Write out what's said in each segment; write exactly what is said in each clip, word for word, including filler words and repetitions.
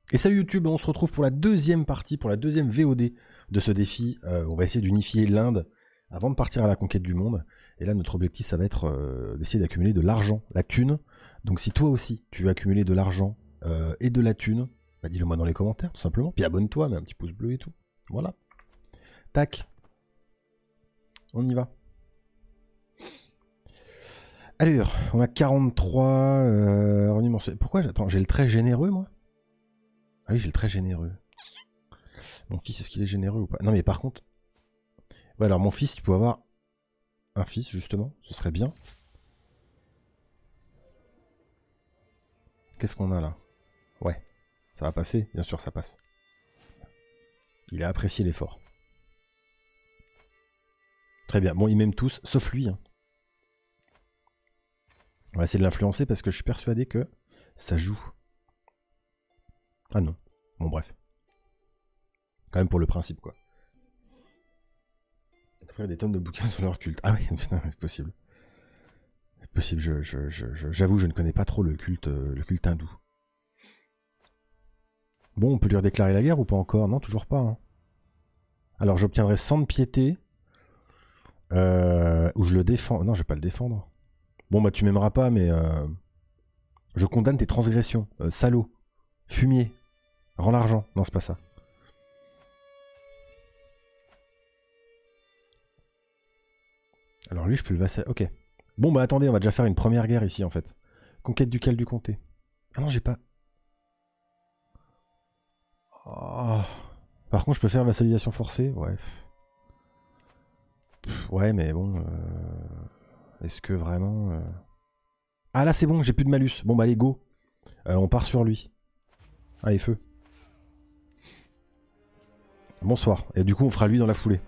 Et salut YouTube, on se retrouve pour la deuxième partie, pour la deuxième V O D de ce défi. Euh, on va essayer d'unifier l'Inde avant de partir à la conquête du monde. Et là, notre objectif, ça va être euh, d'essayer d'accumuler de l'argent, la thune. Donc si toi aussi, tu veux accumuler de l'argent euh, et de la thune, bah, dis-le moi dans les commentaires, tout simplement. Puis abonne-toi, mets un petit pouce bleu et tout. Voilà. Tac. On y va. Alors, on a quarante-trois euh, revenus mensuels. Pourquoi Attends, j'ai le trait généreux, moi? Ah oui, j'ai le trait généreux. Mon fils, est-ce qu'il est généreux ou pas? Non, mais par contre... Ouais, alors mon fils, tu peux avoir un fils, justement. Ce serait bien. Qu'est-ce qu'on a, là? Ouais. Ça va passer? Bien sûr, ça passe. Il a apprécié l'effort. Très bien. Bon, ils m'aiment tous, sauf lui. Hein. On va essayer de l'influencer parce que je suis persuadé que ça joue. Ah non. Bon, bref. Quand même pour le principe, quoi. Écrire des tonnes de bouquins sur leur culte. Ah oui, putain, c'est possible. C'est possible, je, je, je, je, j'avoue, je ne connais pas trop le culte, euh, le culte hindou. Bon, on peut lui redéclarer la guerre ou pas encore? Non, toujours pas. Hein. Alors, j'obtiendrai cent de piété. Euh, ou je le défends. Non, je vais pas le défendre. Bon, bah, tu m'aimeras pas, mais... Euh, je condamne tes transgressions. Euh, salaud. Fumier. Rends l'argent. Non, c'est pas ça. Alors lui, je peux le vassal... Ok. Bon, bah attendez, on va déjà faire une première guerre ici, en fait. Conquête ducale du comté. Ah non, j'ai pas... Oh. Par contre, je peux faire vassalisation forcée. Ouais. Pff, ouais, mais bon... Euh... Est-ce que vraiment... Euh... Ah là, c'est bon, j'ai plus de malus. Bon, bah allez, go. Euh, on part sur lui. Allez, feu. Bonsoir. Et du coup, on fera lui dans la foulée.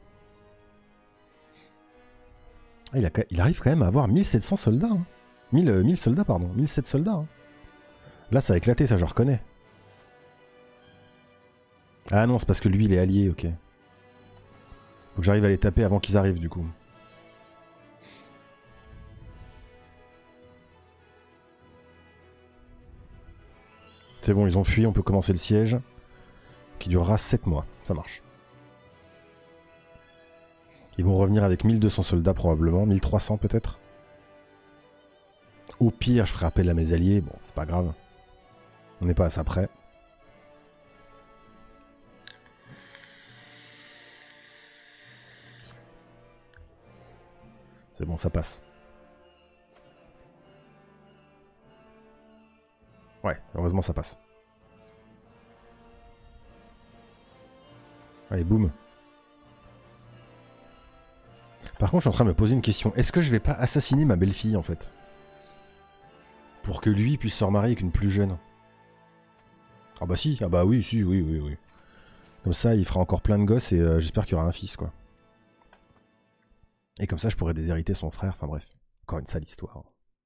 Ah, il, a... il arrive quand même à avoir mille sept cents soldats. Hein. mille, euh, mille soldats, pardon. mille sept soldats. Hein. Là, ça a éclaté, ça, je reconnais. Ah non, c'est parce que lui, il est allié, ok. Faut que j'arrive à les taper avant qu'ils arrivent, du coup. C'est bon, ils ont fui, on peut commencer le siège. Qui durera sept mois, ça marche. Ils vont revenir avec mille deux cents soldats probablement, mille trois cents peut-être. Au pire, je ferai appel à mes alliés, bon, c'est pas grave. On n'est pas à ça près. C'est bon, ça passe. Ouais, heureusement ça passe. Allez, boum. Par contre, je suis en train de me poser une question. Est-ce que je vais pas assassiner ma belle-fille, en fait? Pour que lui puisse se remarier avec une plus jeune. Ah bah si, ah bah oui, si, oui, oui, oui. Comme ça, il fera encore plein de gosses et euh, j'espère qu'il y aura un fils, quoi. Et comme ça, je pourrais déshériter son frère. Enfin bref, encore une sale histoire.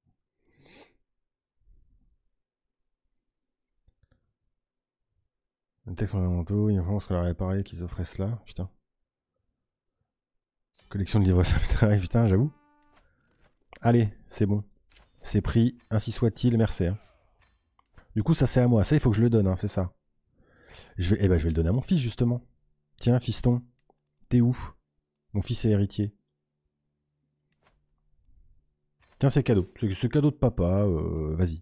Un texte fondamentaux, il pense qu'on leur avait parlé qu'ils offraient cela. Putain. Collection de livres ça putain, j'avoue. Allez, c'est bon. C'est pris, ainsi soit-il, merci. Hein. Du coup, ça c'est à moi. Ça, il faut que je le donne, hein, c'est ça. Je vais, eh ben, je vais le donner à mon fils, justement. Tiens, fiston, t'es où? Mon fils est héritier. Tiens, c'est cadeau. C'est cadeau de papa, euh, vas-y.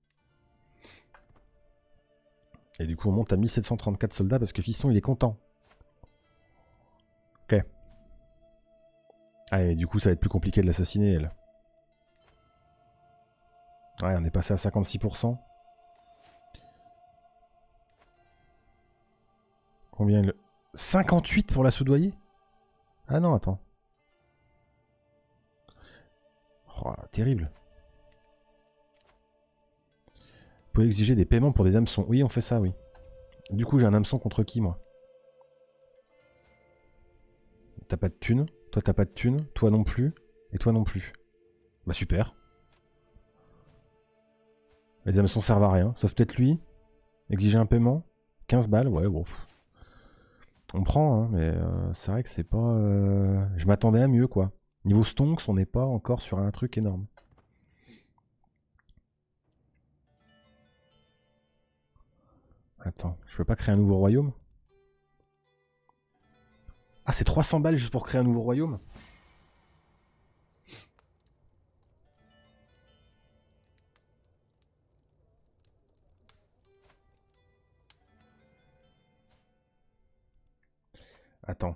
Et du coup, on monte à mille sept cent trente-quatre soldats parce que fiston, il est content. Ok. Ah, mais du coup, ça va être plus compliqué de l'assassiner, elle. Ouais, on est passé à cinquante-six pour cent. Combien le... cinquante-huit pour la soudoyer? Ah non, attends. Oh, terrible. Vous pouvez exiger des paiements pour des hameçons. Oui, on fait ça, oui. Du coup, j'ai un hameçon contre qui, moi? T'as pas de thune. Toi, t'as pas de thune. Toi non plus. Et toi non plus. Bah super. Les hameçons servent à rien. Sauf peut-être lui. Exiger un paiement. quinze balles, ouais, bon. On prend, hein, mais euh, c'est vrai que c'est pas... Euh... Je m'attendais à mieux, quoi. Niveau stonks, on n'est pas encore sur un truc énorme. Attends, je peux pas créer un nouveau royaume? Ah, c'est trois cents balles juste pour créer un nouveau royaume? Attends.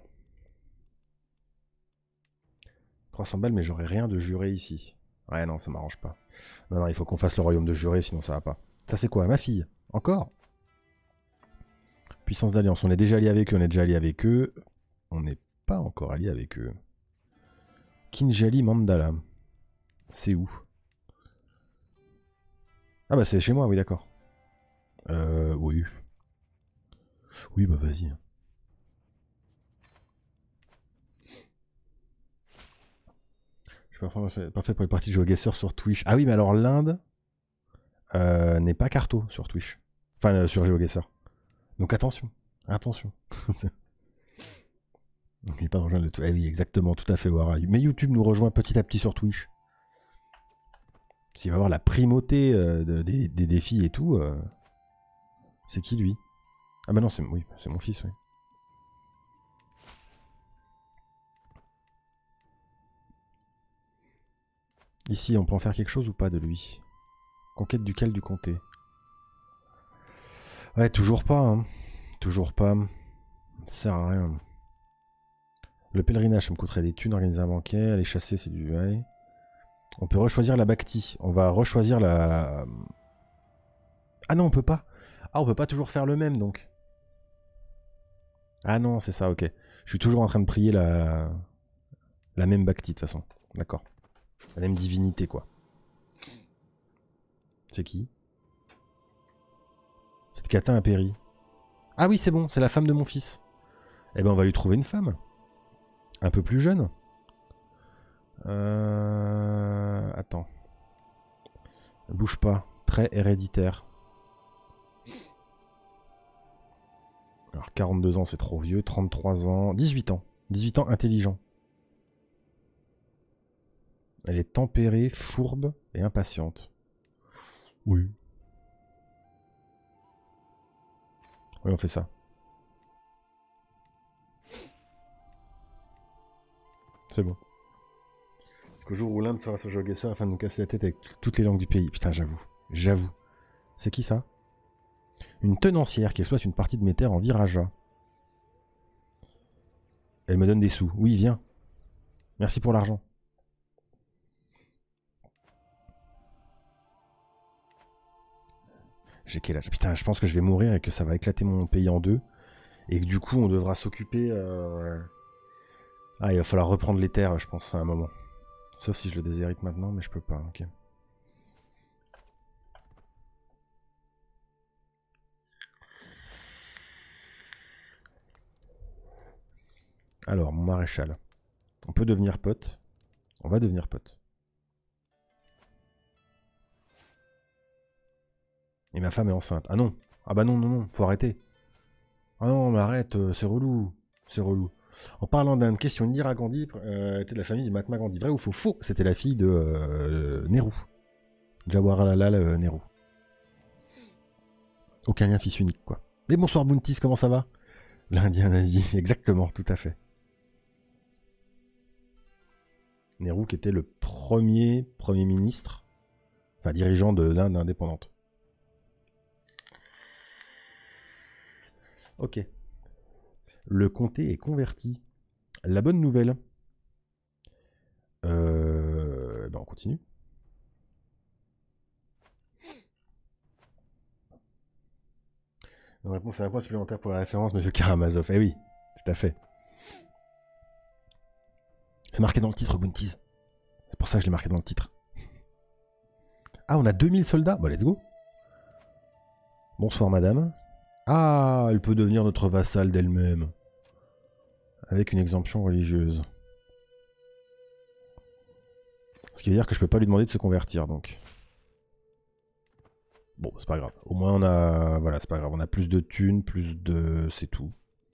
trois cents balles, mais j'aurais rien de juré ici. Ouais, non, ça m'arrange pas. Non, non, il faut qu'on fasse le royaume de juré, sinon ça va pas. Ça, c'est quoi? Ma fille? Encore? Puissance d'alliance. On est déjà allié avec eux, on est déjà allié avec eux. On n'est pas encore allié avec eux. Kinjali Mandala. C'est où? Ah bah c'est chez moi, oui, d'accord. Euh, oui. Oui, bah vas-y. Je suis parfait pour les parties de GeoGuessr sur Twitch. Ah oui, mais alors l'Inde euh, n'est pas carto sur Twitch. Enfin, euh, sur GeoGuessr. Donc attention. Attention. N'oublie pas de rejoindre le Twitch. Eh oui, exactement, tout à fait, Wara. Mais YouTube nous rejoint petit à petit sur Twitch. S'il va avoir la primauté euh, de, des, des défis et tout, euh, c'est qui lui? Ah bah non, c'est oui, c'est mon fils, oui. Ici, on peut en faire quelque chose ou pas de lui? Conquête ducale du comté. Ouais, toujours pas, hein. Toujours pas. Ça sert à rien. Le pèlerinage, ça me coûterait des thunes, organiser un banquet, aller chasser, c'est du... Ouais. On peut rechoisir la Bhakti. On va rechoisir la... Ah non, on peut pas. Ah, on peut pas toujours faire le même, donc. Ah non, c'est ça, ok. Je suis toujours en train de prier la... La même Bhakti, de toute façon. D'accord. La même divinité, quoi. C'est qui? Cette catin a péri. Ah oui, c'est bon, c'est la femme de mon fils. Eh ben, on va lui trouver une femme. Un peu plus jeune. Euh... Attends. Ne bouge pas. Très héréditaire. Alors, quarante-deux ans, c'est trop vieux. trente-trois ans. dix-huit ans. dix-huit ans, intelligent. Elle est tempérée, fourbe et impatiente. Oui. Oui, on fait ça. C'est bon. Qu'au jour où l'Inde fera ce GeoGuessr afin de nous casser la tête avec toutes les langues du pays. Putain, j'avoue. J'avoue. C'est qui ça? Une tenancière qui exploite une partie de mes terres en viraja. Elle me donne des sous. Oui, viens. Merci pour l'argent. J'ai quel âge? Putain, je pense que je vais mourir et que ça va éclater mon pays en deux. Et que du coup, on devra s'occuper... Euh... Ah, il va falloir reprendre les terres, je pense, à un moment. Sauf si je le déshérite maintenant, mais je peux pas, ok. Alors, mon maréchal. On peut devenir pote. On va devenir pote. Et ma femme est enceinte. Ah non. Ah bah non, non, non, faut arrêter. Ah non, mais arrête, euh, c'est relou. C'est relou. En parlant d'Inde, question, Indira Gandhi euh, était de la famille de Mahatma Gandhi. Vrai ou faux? Faux, c'était la fille de euh, Nehru. Jawaharlal euh, Nehru. Aucun lien fils unique, quoi. Et bonsoir Bountis, comment ça va? L'Indien nazi, exactement, tout à fait. Nehru qui était le premier Premier ministre, enfin dirigeant de l'Inde indépendante. Ok. Le comté est converti. La bonne nouvelle. Euh, ben on continue. Une réponse à un point supplémentaire pour la référence, monsieur Karamazov. Eh oui, tout à fait. C'est marqué dans le titre, Bounties. C'est pour ça que je l'ai marqué dans le titre. Ah, on a deux mille soldats? Bah, let's go. Bonsoir, madame. Ah, elle peut devenir notre vassale d'elle-même. Avec une exemption religieuse. Ce qui veut dire que je peux pas lui demander de se convertir, donc. Bon, c'est pas grave. Au moins, on a... Voilà, c'est pas grave. On a plus de thunes, plus de... C'est tout.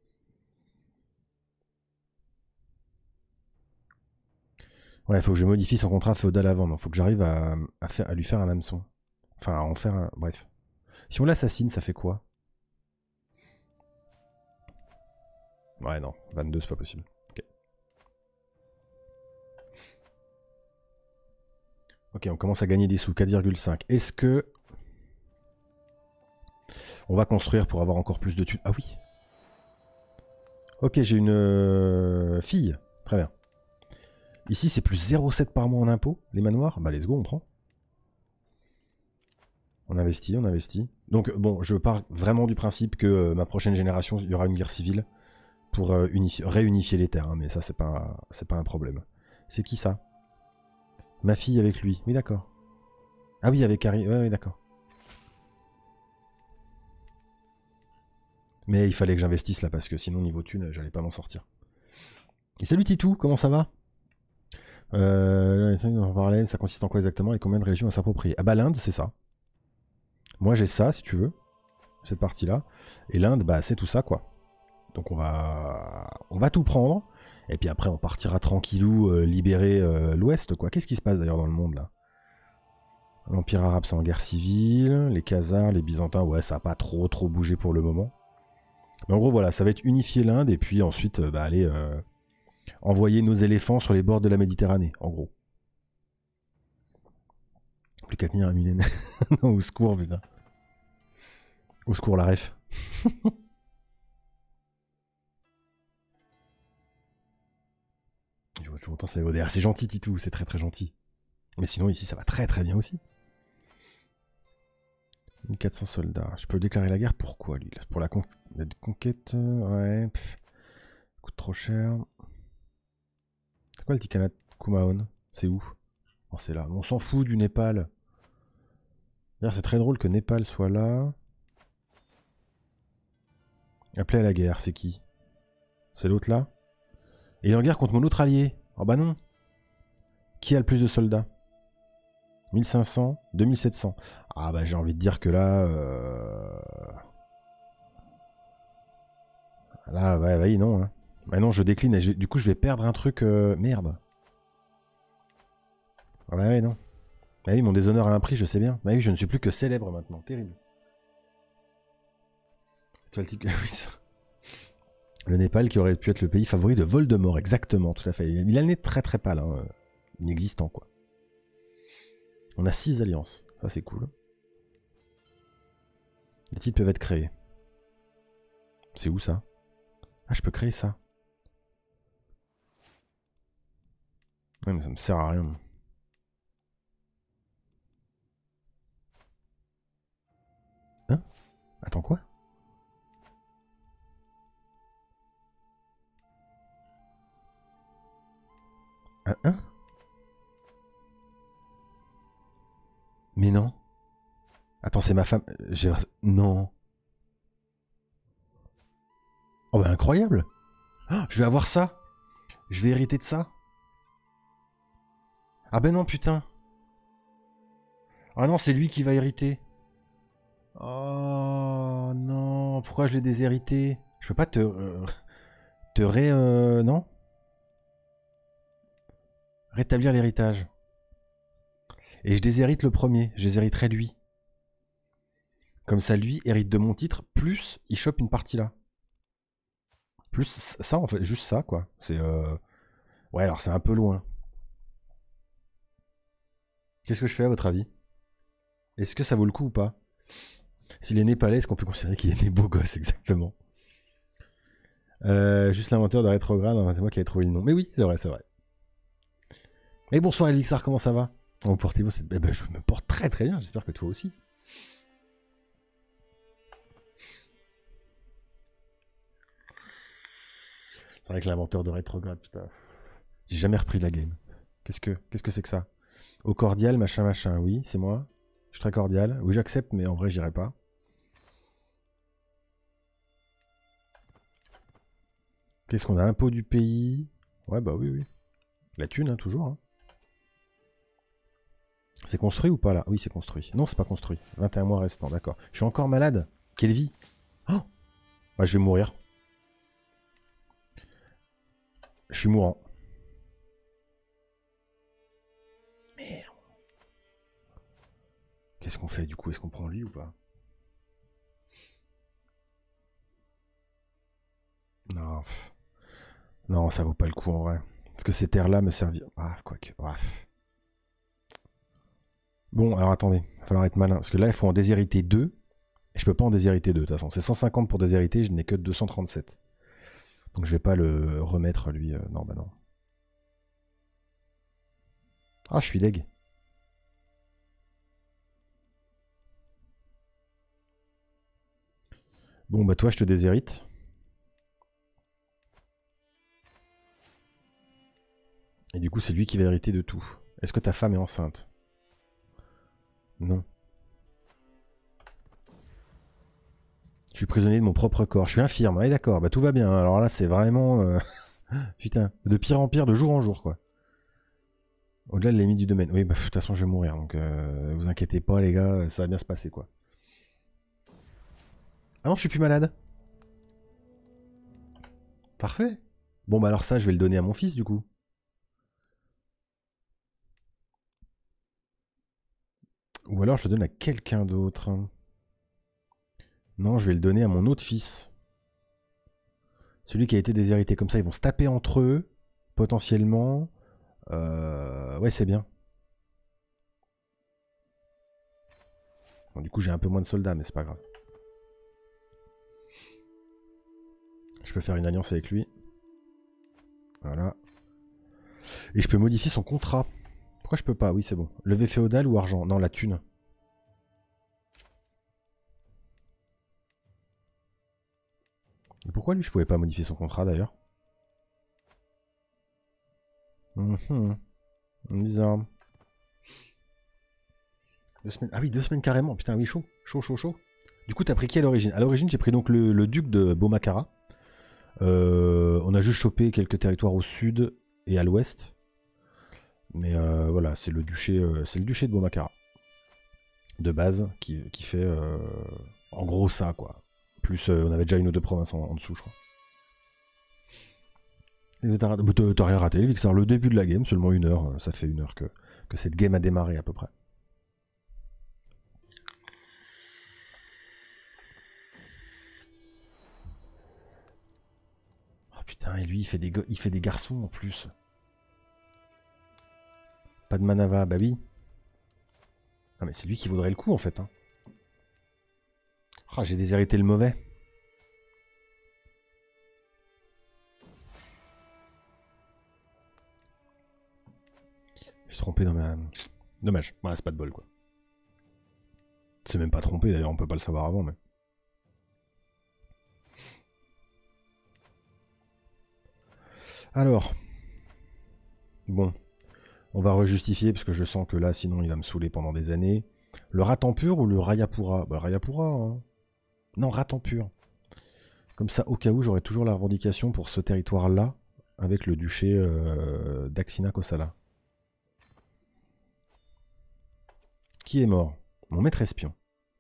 Ouais, il faut que je modifie son contrat féodal avant. Il faut que j'arrive à, à, faire, à lui faire un hameçon. Enfin, à en faire un... Bref. Si on l'assassine, ça fait quoi? Ouais, non, vingt-deux, c'est pas possible. Ok. Ok, on commence à gagner des sous, quatre virgule cinq. Est-ce que... On va construire pour avoir encore plus de thunes. Ah oui. Ok, j'ai une euh, fille. Très bien. Ici, c'est plus zéro virgule sept par mois en impôts, les manoirs. Bah, let's go, on prend. On investit, on investit. Donc, bon, je pars vraiment du principe que euh, ma prochaine génération, il y aura une guerre civile pour euh, réunifier les terres. Hein, mais ça, c'est pas, c'est pas un problème. C'est qui ça? Ma fille avec lui. Oui, d'accord. Ah oui, avec Harry. Ouais, oui, d'accord. Mais il fallait que j'investisse là, parce que sinon, niveau thune, j'allais pas m'en sortir. Et salut Titou, comment ça va? euh, on va parler, ça consiste en quoi exactement et combien de régions à s'approprier? Ah bah l'Inde, c'est ça. Moi j'ai ça, si tu veux, cette partie-là. Et l'Inde, bah c'est tout ça, quoi. Donc on va, on va tout prendre. Et puis après, on partira tranquillou, euh, libérer euh, l'Ouest, quoi. Qu'est-ce qui se passe d'ailleurs dans le monde, là? L'Empire arabe, c'est en guerre civile. Les Khazars, les Byzantins, ouais, ça n'a pas trop, trop bougé pour le moment. Mais en gros, voilà, ça va être unifier l'Inde et puis ensuite, euh, bah, aller euh, envoyer nos éléphants sur les bords de la Méditerranée, en gros. Plus qu'à tenir un millénaire. Non, au secours, putain. Au secours, la ref. Je vois tout longtemps ça va au D R. C'est gentil, Titou, c'est très très gentil. Mais sinon, ici, ça va très très bien aussi. mille quatre cents soldats. Je peux déclarer la guerre, pourquoi lui? Pour la, con la conquête. Ouais. Pff. Coûte trop cher. C'est quoi le Tikhana Kumaon? C'est où? Oh, c'est là. On s'en fout du Népal. D'ailleurs, c'est très drôle que Népal soit là. Appelé à la guerre, c'est qui? C'est l'autre là? Et il est en guerre contre mon autre allié. Oh bah non. Qui a le plus de soldats? mille cinq cents, deux mille sept cents. Ah bah j'ai envie de dire que là... Euh... Là, ouais, ouais, non. Hein. Bah non, je décline. Et je... Du coup, je vais perdre un truc... Euh... Merde. Ah bah ouais, non. Bah oui, mon déshonneur à un prix, je sais bien. Bah oui, je ne suis plus que célèbre maintenant. Terrible. Tu vois le type... oui, ça. Le Népal qui aurait pu être le pays favori de Voldemort, exactement, tout à fait. Il a le nez très très pâle, hein. Inexistant, quoi. On a six alliances, ça c'est cool. Les titres peuvent être créés. C'est où ça? Ah, je peux créer ça. Ouais, mais ça me sert à rien. Hein? Attends, quoi? Un hein? Mais non. Attends, c'est ma femme. J'ai... Non. Oh bah incroyable. Oh, je vais avoir ça. Je vais hériter de ça. Ah ben non, putain. Ah non, c'est lui qui va hériter. Oh non, pourquoi je l'ai déshérité? Je peux pas te... Euh, te ré... Euh, non? Rétablir l'héritage. Et je déshérite le premier. Je déshériterai lui. Comme ça, lui hérite de mon titre, plus il chope une partie là. Plus ça, en fait, juste ça, quoi. C'est... Euh... Ouais, alors c'est un peu loin. Qu'est-ce que je fais à votre avis? Est-ce que ça vaut le coup ou pas? S'il est népalais, est-ce qu'on peut considérer qu'il est né beau gosse, exactement? euh, Juste l'inventeur de rétrograde, c'est moi qui ai trouvé le nom. Mais oui, c'est vrai, c'est vrai. Et bonsoir Elixar, comment ça va? Comment portez-vous cette... eh ben, je me porte très très bien, j'espère que toi aussi. C'est vrai que l'inventeur de rétrograde, putain. J'ai jamais repris la game. Qu'est-ce que qu'est-ce que c'est que ça? Au cordial, machin, machin. Oui, c'est moi. Je suis très cordial. Oui, j'accepte, mais en vrai, j'irai pas. Qu'est-ce qu'on a? Impôt du pays. Ouais, bah oui, oui. La thune, hein, toujours. Hein. C'est construit ou pas, là? Oui, c'est construit. Non, c'est pas construit. vingt et un mois restants, d'accord. Je suis encore malade. Quelle vie? Oh bah, je vais mourir. Je suis mourant. Merde. Qu'est-ce qu'on fait, du coup? Est-ce qu'on prend lui ou pas? Non. Pff. Non, ça vaut pas le coup en vrai. Parce que ces terres-là me serviront... Ah, quoique... Bref. Bon, alors attendez. Il va falloir être malin. Parce que là, il faut en déshériter deux. Et je peux pas en déshériter deux, de toute façon. C'est cent cinquante pour déshériter, je n'ai que deux cent trente-sept. Donc je vais pas le remettre, lui. Euh, non, bah non. Ah, je suis deg. Bon, bah toi, je te déshérite. Et du coup, c'est lui qui va hériter de tout. Est-ce que ta femme est enceinte? Non. Je suis prisonnier de mon propre corps. Je suis infirme. Ouais, d'accord. Bah tout va bien. Alors là, c'est vraiment... Euh... Putain. De pire en pire, de jour en jour, quoi. Au-delà de la limite du domaine. Oui, bah de toute façon, je vais mourir. Donc, euh, vous inquiétez pas, les gars. Ça va bien se passer, quoi. Ah non, je suis plus malade. Parfait. Bon, bah alors ça, je vais le donner à mon fils, du coup. Ou alors, je le donne à quelqu'un d'autre. Non, je vais le donner à mon autre fils. Celui qui a été déshérité. Comme ça, ils vont se taper entre eux, potentiellement. Euh... Ouais, c'est bien. Bon, du coup, j'ai un peu moins de soldats, mais c'est pas grave. Je peux faire une alliance avec lui. Voilà. Et je peux modifier son contrat. Pourquoi je peux pas? Oui, c'est bon. Levé féodal ou argent? Non, la thune. Et pourquoi lui, je pouvais pas modifier son contrat, d'ailleurs? Mmh. Bizarre. Deux semaines. Ah oui, deux semaines carrément. Putain, oui, chaud. Chaud, chaud, chaud. Du coup, t'as pris qui à l'origine? À l'origine, j'ai pris donc le, le duc de Beaumacara. Euh, on a juste chopé quelques territoires au sud et à l'ouest. Mais euh, voilà, c'est le duché, euh, c'est le duché de Beaumacara. De base, qui, qui fait euh, en gros ça, quoi. Plus, euh, on avait déjà une ou deux provinces en, en dessous, je crois. T'as rien raté, Vixar. Le début de la game, seulement une heure. Ça fait une heure que, que cette game a démarré à peu près. Oh putain, et lui, il fait des, il fait des garçons en plus. Pas de manava, bah oui. Ah mais c'est lui qui vaudrait le coup en fait. Hein. Oh, j'ai déshérité le mauvais. Je suis trompé dans ma... Dommage. Ouais, c'est pas de bol quoi. C'est même pas trompé d'ailleurs, on peut pas le savoir avant mais... Alors. Bon. On va rejustifier parce que je sens que là sinon il va me saouler pendant des années. Le Ratampur ou le Rayapura? Bah le Rayapura hein. Non, Ratampur. Comme ça, au cas où, j'aurai toujours la revendication pour ce territoire-là, avec le duché euh, d'Axina-Kosala. Qui est mort? Mon maître espion.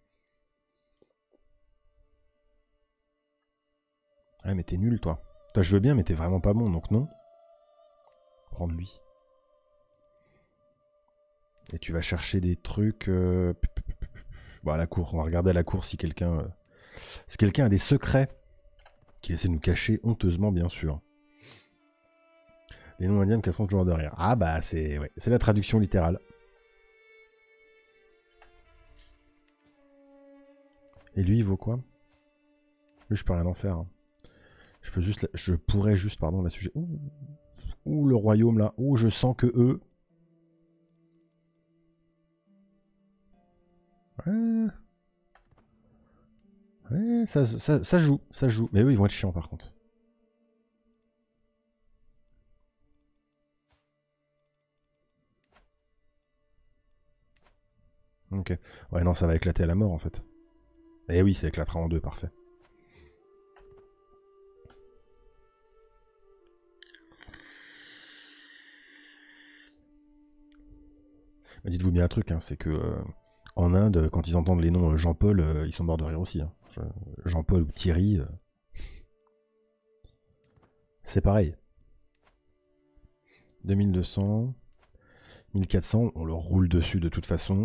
Ah, mais t'es nul, toi. Toi, je veux bien, mais t'es vraiment pas bon, donc non. Prends-le lui. Et tu vas chercher des trucs... Euh... Bon, à la cour, on va regarder à la cour si quelqu'un... Euh... Si quelqu'un a des secrets qui essaie de nous cacher honteusement, bien sûr. Les noms indiens me casseront toujours de rire. Ah bah, c'est ouais, c'est la traduction littérale. Et lui, il vaut quoi? Lui, je peux rien en faire. Hein. Je peux juste... Je pourrais juste, pardon, la sujet... Ouh, Ouh le royaume, là. Ouh, je sens que eux... Ouais... Ouais, ça, ça, ça joue, ça joue. Mais eux, ils vont être chiants, par contre. Ok. Ouais, non, ça va éclater à la mort, en fait. Eh oui, ça éclatera en deux, parfait. Dites-vous bien un truc, hein, c'est que euh, en Inde, quand ils entendent les noms Jean-Paul, euh, ils sont morts de rire aussi. Hein. Jean-Paul ou Thierry, euh, c'est pareil. deux mille deux cents, mille quatre cents, on leur roule dessus de toute façon.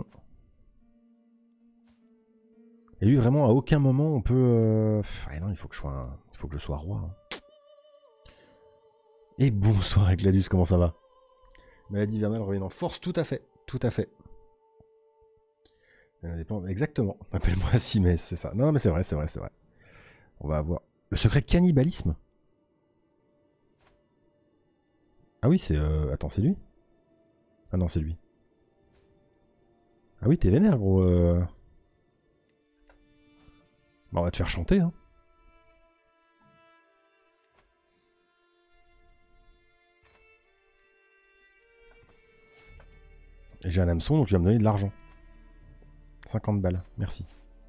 Et lui, vraiment, à aucun moment, on peut... Euh... Ah non, il faut que je sois, un... il faut que je sois roi. Hein. Et bonsoir Ecladus, comment ça va? Maladie hivernale revient en force, tout à fait, tout à fait. Elle dépend, exactement. Appelle-moi Simès, c'est ça. Non mais c'est vrai, c'est vrai, c'est vrai. On va avoir le secret cannibalisme. Ah oui, c'est... Euh... Attends, c'est lui? Ah non, c'est lui. Ah oui, t'es vénère, gros. Euh... Bah, on va te faire chanter, hein. Et j'ai un hameçon, donc tu vas me donner de l'argent. cinquante balles, merci.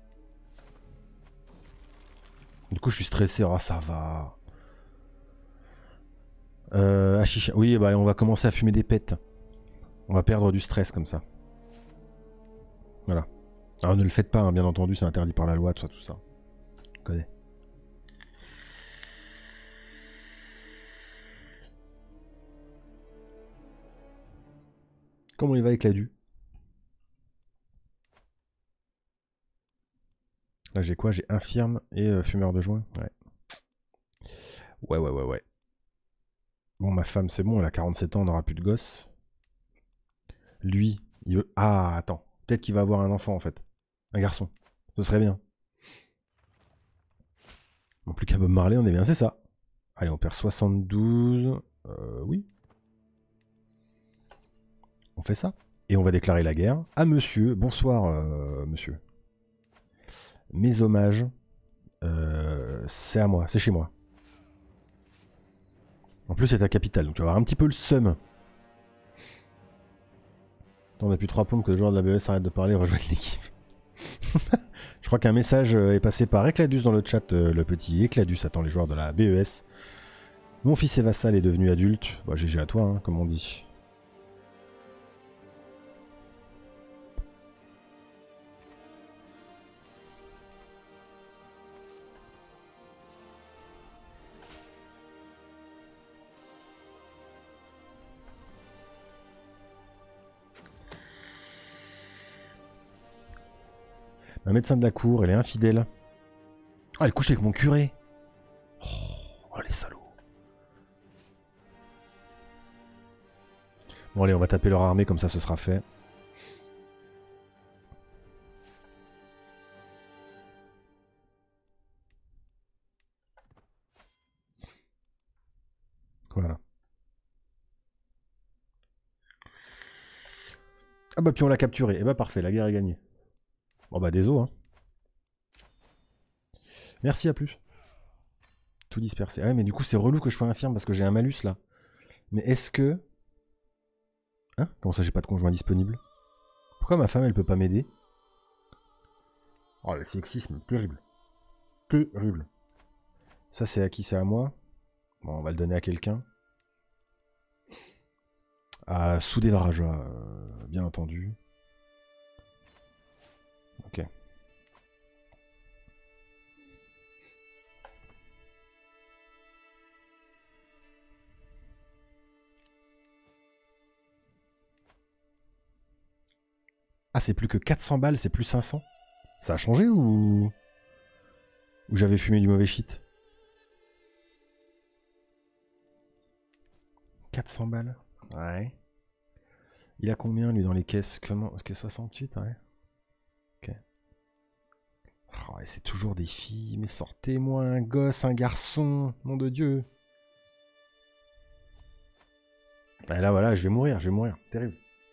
Du coup, je suis stressé. Ah, oh, ça va. Euh, Hachicha. Oui, bah, on va commencer à fumer des pets. On va perdre du stress comme ça. Voilà. Alors, ne le faites pas, hein, bien entendu, c'est interdit par la loi, tout ça, tout ça. On connaît. Comment il va avec la du? Là, j'ai quoi? J'ai infirme et euh, fumeur de joint. Ouais. Ouais, ouais, ouais, ouais. Bon, ma femme, c'est bon, elle a quarante-sept ans, on n'aura plus de gosse. Lui, il veut... Ah, attends. Peut-être qu'il va avoir un enfant, en fait. Un garçon. Ce serait bien. Non plus qu'à Bob Marley, on est bien, c'est ça. Allez, on perd soixante-douze. Euh, oui. On fait ça. Et on va déclarer la guerre à monsieur. Bonsoir, euh, monsieur. Mes hommages. Euh, c'est à moi, c'est chez moi. En plus, c'est ta capitale, donc tu vas avoir un petit peu le seum. On a plus trois plombes que le joueur de la B E S arrête de parler et rejoigne l'équipe. Je crois qu'un message est passé par Ecladus dans le chat, euh, le petit Ecladus attend les joueurs de la B E S. Mon fils et vassal est devenu adulte. Bah, G G à toi, hein, comme on dit. Un médecin de la cour, elle est infidèle. Oh, elle couche avec mon curé. Oh, oh les salauds. Bon allez, on va taper leur armée, comme ça ce sera fait. Voilà. Ah bah puis on l'a capturé. Et bah parfait, la guerre est gagnée. Bon bah désolé, hein. Merci, à plus. Tout dispersé. Ah ouais, mais du coup c'est relou que je sois infirme parce que j'ai un malus là. Mais est-ce que... Hein? Comment ça j'ai pas de conjoint disponible? Pourquoi ma femme elle peut pas m'aider? Oh le sexisme, terrible. Terrible. Ça c'est à qui? C'est à moi? Bon, on va le donner à quelqu'un. À Soudevaraja, euh, bien entendu. Ok. Ah, c'est plus que quatre cents balles, c'est plus cinq cents? Ça a changé ou... Ou j'avais fumé du mauvais shit? quatre cents balles. Ouais. Il a combien, lui, dans les caisses? Comment? Est-ce que soixante-huit? Ouais. Ok. Oh, c'est toujours des filles. Mais sortez-moi un gosse, un garçon. Nom de Dieu. Et là, voilà, je vais mourir, je vais mourir. Terrible.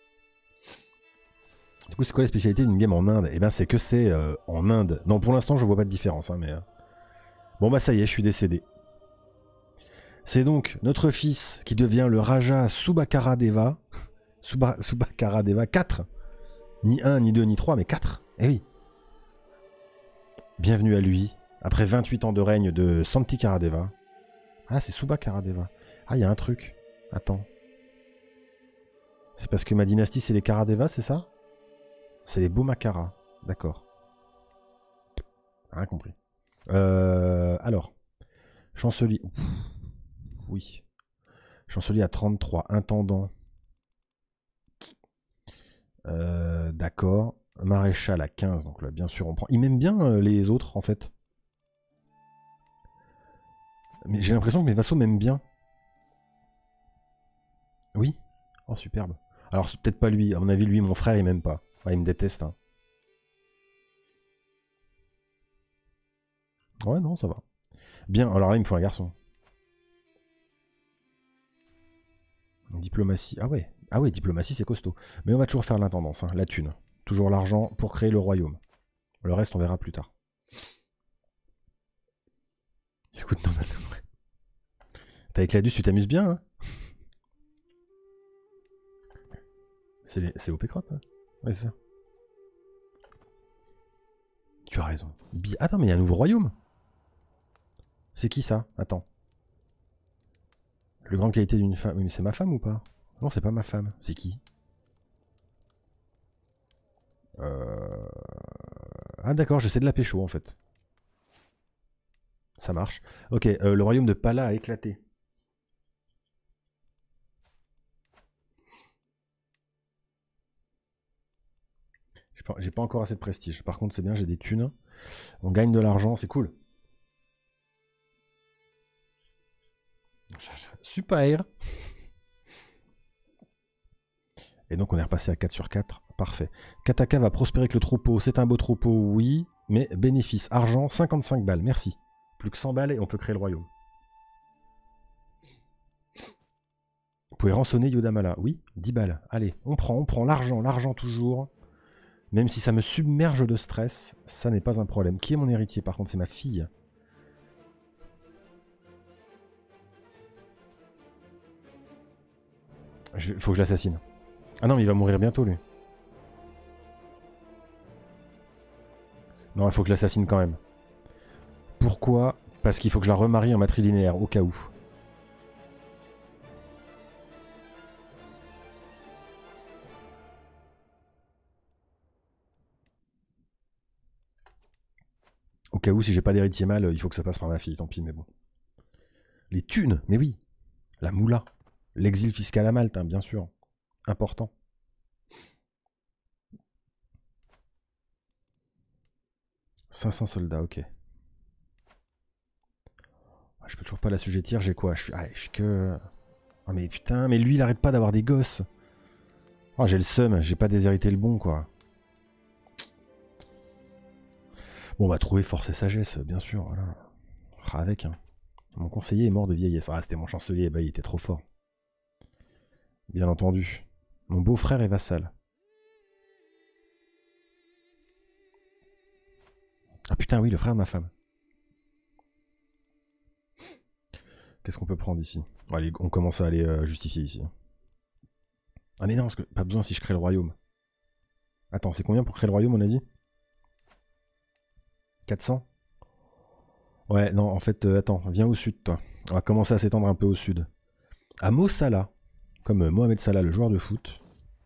Du coup, c'est quoi la spécialité d'une game en Inde? Eh ben, c'est que c'est euh, en Inde. Non, pour l'instant, je vois pas de différence, hein, mais... Euh... Bon, bah ça y est, je suis décédé. C'est donc notre fils qui devient le Raja Subakaradeva. Suba, Subakaradeva quatre. Ni un, ni deux, ni trois, mais quatre. Eh oui. Bienvenue à lui. Après vingt-huit ans de règne de Santi Karadeva. Ah là, c'est Subakaradeva. Ah, il y a un truc. Attends. C'est parce que ma dynastie, c'est les Karadeva, c'est ça? C'est les Bomakara. D'accord. Rien compris. Euh, alors. Chancelier. Ouf. Oui. Chancelier à trente-trois. Intendant. Euh, D'accord. Maréchal à quinze. Donc là, bien sûr, on prend. Il m'aime bien euh, les autres, en fait. Mais j'ai l'impression que mes vassaux m'aiment bien. Oh, superbe. Alors, c'est peut-être pas lui. À mon avis, lui, mon frère, il m'aime pas. Ah, il me déteste. Hein. Ouais, non, ça va. Bien, alors là, il me faut un garçon. Diplomatie. Ah ouais. Ah ouais, diplomatie, c'est costaud. Mais on va toujours faire l'intendance, hein, la thune. Toujours l'argent pour créer le royaume. Le reste, on verra plus tard. Écoute, non, mais... T'as avec Cladus, tu t'amuses bien, hein. C'est les... O P crotte, hein. Ouais, c'est ça. Tu as raison. Bi... Attends, mais il y a un nouveau royaume. C'est qui ça? Attends. Le grand qualité d'une femme. Oui, mais c'est ma femme ou pas? Non, c'est pas ma femme. C'est qui? euh... Ah d'accord, j'essaie de la pécho en fait. Ça marche. Ok, euh, le royaume de Pala a éclaté. J'ai pas encore assez de prestige. Par contre, c'est bien, j'ai des thunes. On gagne de l'argent, c'est cool. Super. Et donc on est repassé à quatre sur quatre. Parfait. Kataka va prospérer avec le troupeau. C'est un beau troupeau, oui. Mais bénéfice, argent, cinquante-cinq balles. Merci. Plus que cent balles et on peut créer le royaume. Vous pouvez rançonner Yodamala. Oui, dix balles. Allez, on prend, on prend l'argent, l'argent toujours. Même si ça me submerge de stress, ça n'est pas un problème. Qui est mon héritier? Par contre, c'est ma fille. Il faut que je l'assassine. Ah non, mais il va mourir bientôt, lui. Non, il faut que je l'assassine quand même. Pourquoi? Parce qu'il faut que je la remarie en matrilinéaire, au cas où. Au cas où, si j'ai pas d'héritier mâle, il faut que ça passe par ma fille, tant pis, mais bon. Les thunes, mais oui. La moula. L'exil fiscal à Malte, hein, bien sûr. Important. cinq cents soldats, ok. Je peux toujours pas l'assujettir, j'ai quoi? Je suis, ah, je suis que... Oh mais putain, mais lui il arrête pas d'avoir des gosses. Oh j'ai le seum, j'ai pas déshérité le bon quoi. Bon on va trouver force et sagesse, bien sûr, voilà. Ah, avec, hein. Mon conseiller est mort de vieillesse. Ah c'était mon chancelier, bah il était trop fort. Bien entendu. Mon beau-frère est vassal. Ah putain oui, le frère de ma femme. Qu'est-ce qu'on peut prendre ici? Bon, allez, on commence à aller euh, justifier ici. Ah mais non, parce que pas besoin si je crée le royaume. Attends, c'est combien pour créer le royaume, on a dit? quatre cents? Ouais, non, en fait, euh, attends, viens au sud, toi. On va commencer à s'étendre un peu au sud. À Mo Salah, comme euh, Mohamed Salah, le joueur de foot.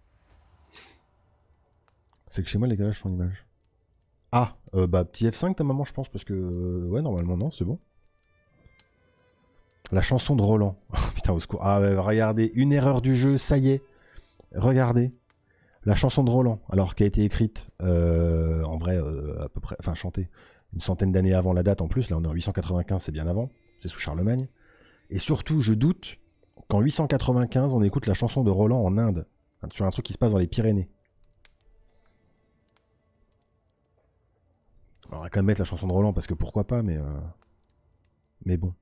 C'est que chez moi, les gars, sont en image. Ah, euh, bah, petit F cinq, ta maman, je pense, parce que... Euh, ouais, normalement, non, c'est bon. La chanson de Roland. Putain, au secours. Ah, ouais, regardez, une erreur du jeu, ça y est. Regardez. La chanson de Roland, alors qui a été écrite, euh, en vrai, euh, à peu près, enfin chantée, une centaine d'années avant la date en plus, là on est en huit cent quatre-vingt-quinze, c'est bien avant, c'est sous Charlemagne. Et surtout, je doute qu'en huit cent quatre-vingt-quinze, on écoute la chanson de Roland en Inde, enfin, sur un truc qui se passe dans les Pyrénées. Alors, on va quand même mettre la chanson de Roland, parce que pourquoi pas, mais... Euh... Mais bon.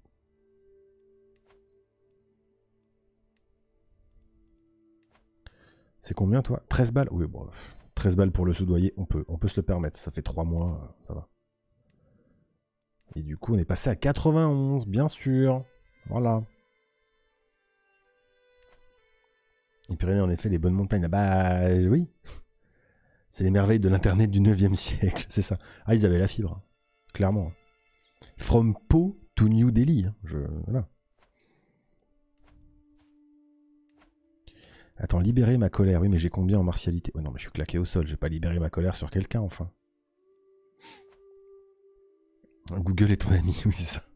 C'est combien, toi? treize balles? Oui, bon, treize balles pour le soudoyer, on peut, on peut se le permettre. Ça fait trois mois, ça va. Et du coup, on est passé à quatre-vingt-onze, bien sûr. Voilà. Les Pyrénées, en effet, les bonnes montagnes. Bah, oui. C'est les merveilles de l'Internet du neuvième siècle, c'est ça. Ah, ils avaient la fibre, clairement. From Po to New Delhi. Je... Voilà. Attends, libérer ma colère. Oui, mais j'ai combien en martialité? Oh non, mais je suis claqué au sol. Je vais pas libérer ma colère sur quelqu'un, enfin. Google est ton ami, oui, c'est ça.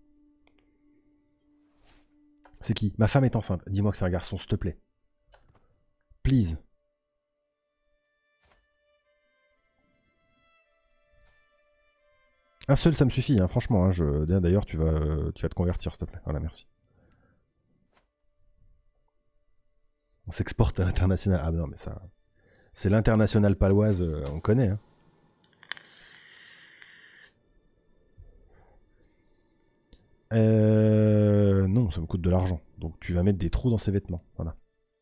C'est qui? Ma femme est enceinte. Dis-moi que c'est un garçon, s'il te plaît. Please. Un seul, ça me suffit, hein, franchement. Hein, je... D'ailleurs, tu vas... tu vas te convertir, s'il te plaît. Voilà, merci. On s'exporte à l'international. Ah non, mais ça... C'est l'international paloise, euh, on connaît. Hein. Euh... Non, ça me coûte de l'argent. Donc tu vas mettre des trous dans ses vêtements. Voilà.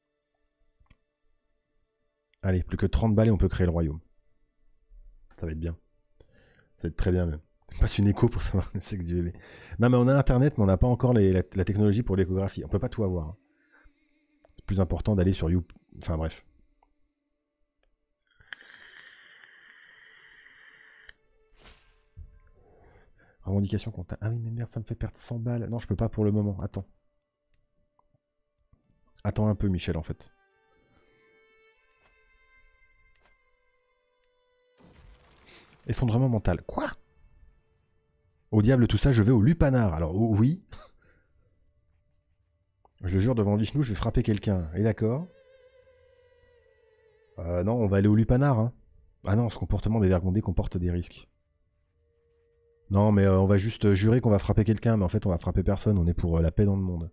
Allez, plus que trente balles et on peut créer le royaume. Ça va être bien. Ça va être très bien même. On passe une écho pour savoir le sexe du bébé. Non mais on a internet, mais on n'a pas encore les, la, la technologie pour l'échographie. On peut pas tout avoir. Hein. C'est plus important d'aller sur You. Enfin bref. Revendication comptable. Ah oui mais merde, ça me fait perdre cent balles. Non, je peux pas pour le moment. Attends. Attends un peu Michel en fait. Effondrement mental. Quoi? Au diable tout ça, je vais au lupanar. Alors oh, oui. Je jure devant Vishnu, je vais frapper quelqu'un. Et d'accord. Euh, non, on va aller au lupanar. Hein. Ah non, ce comportement dévergondé comporte des risques. Non, mais euh, on va juste jurer qu'on va frapper quelqu'un, mais en fait on va frapper personne, on est pour euh, la paix dans le monde.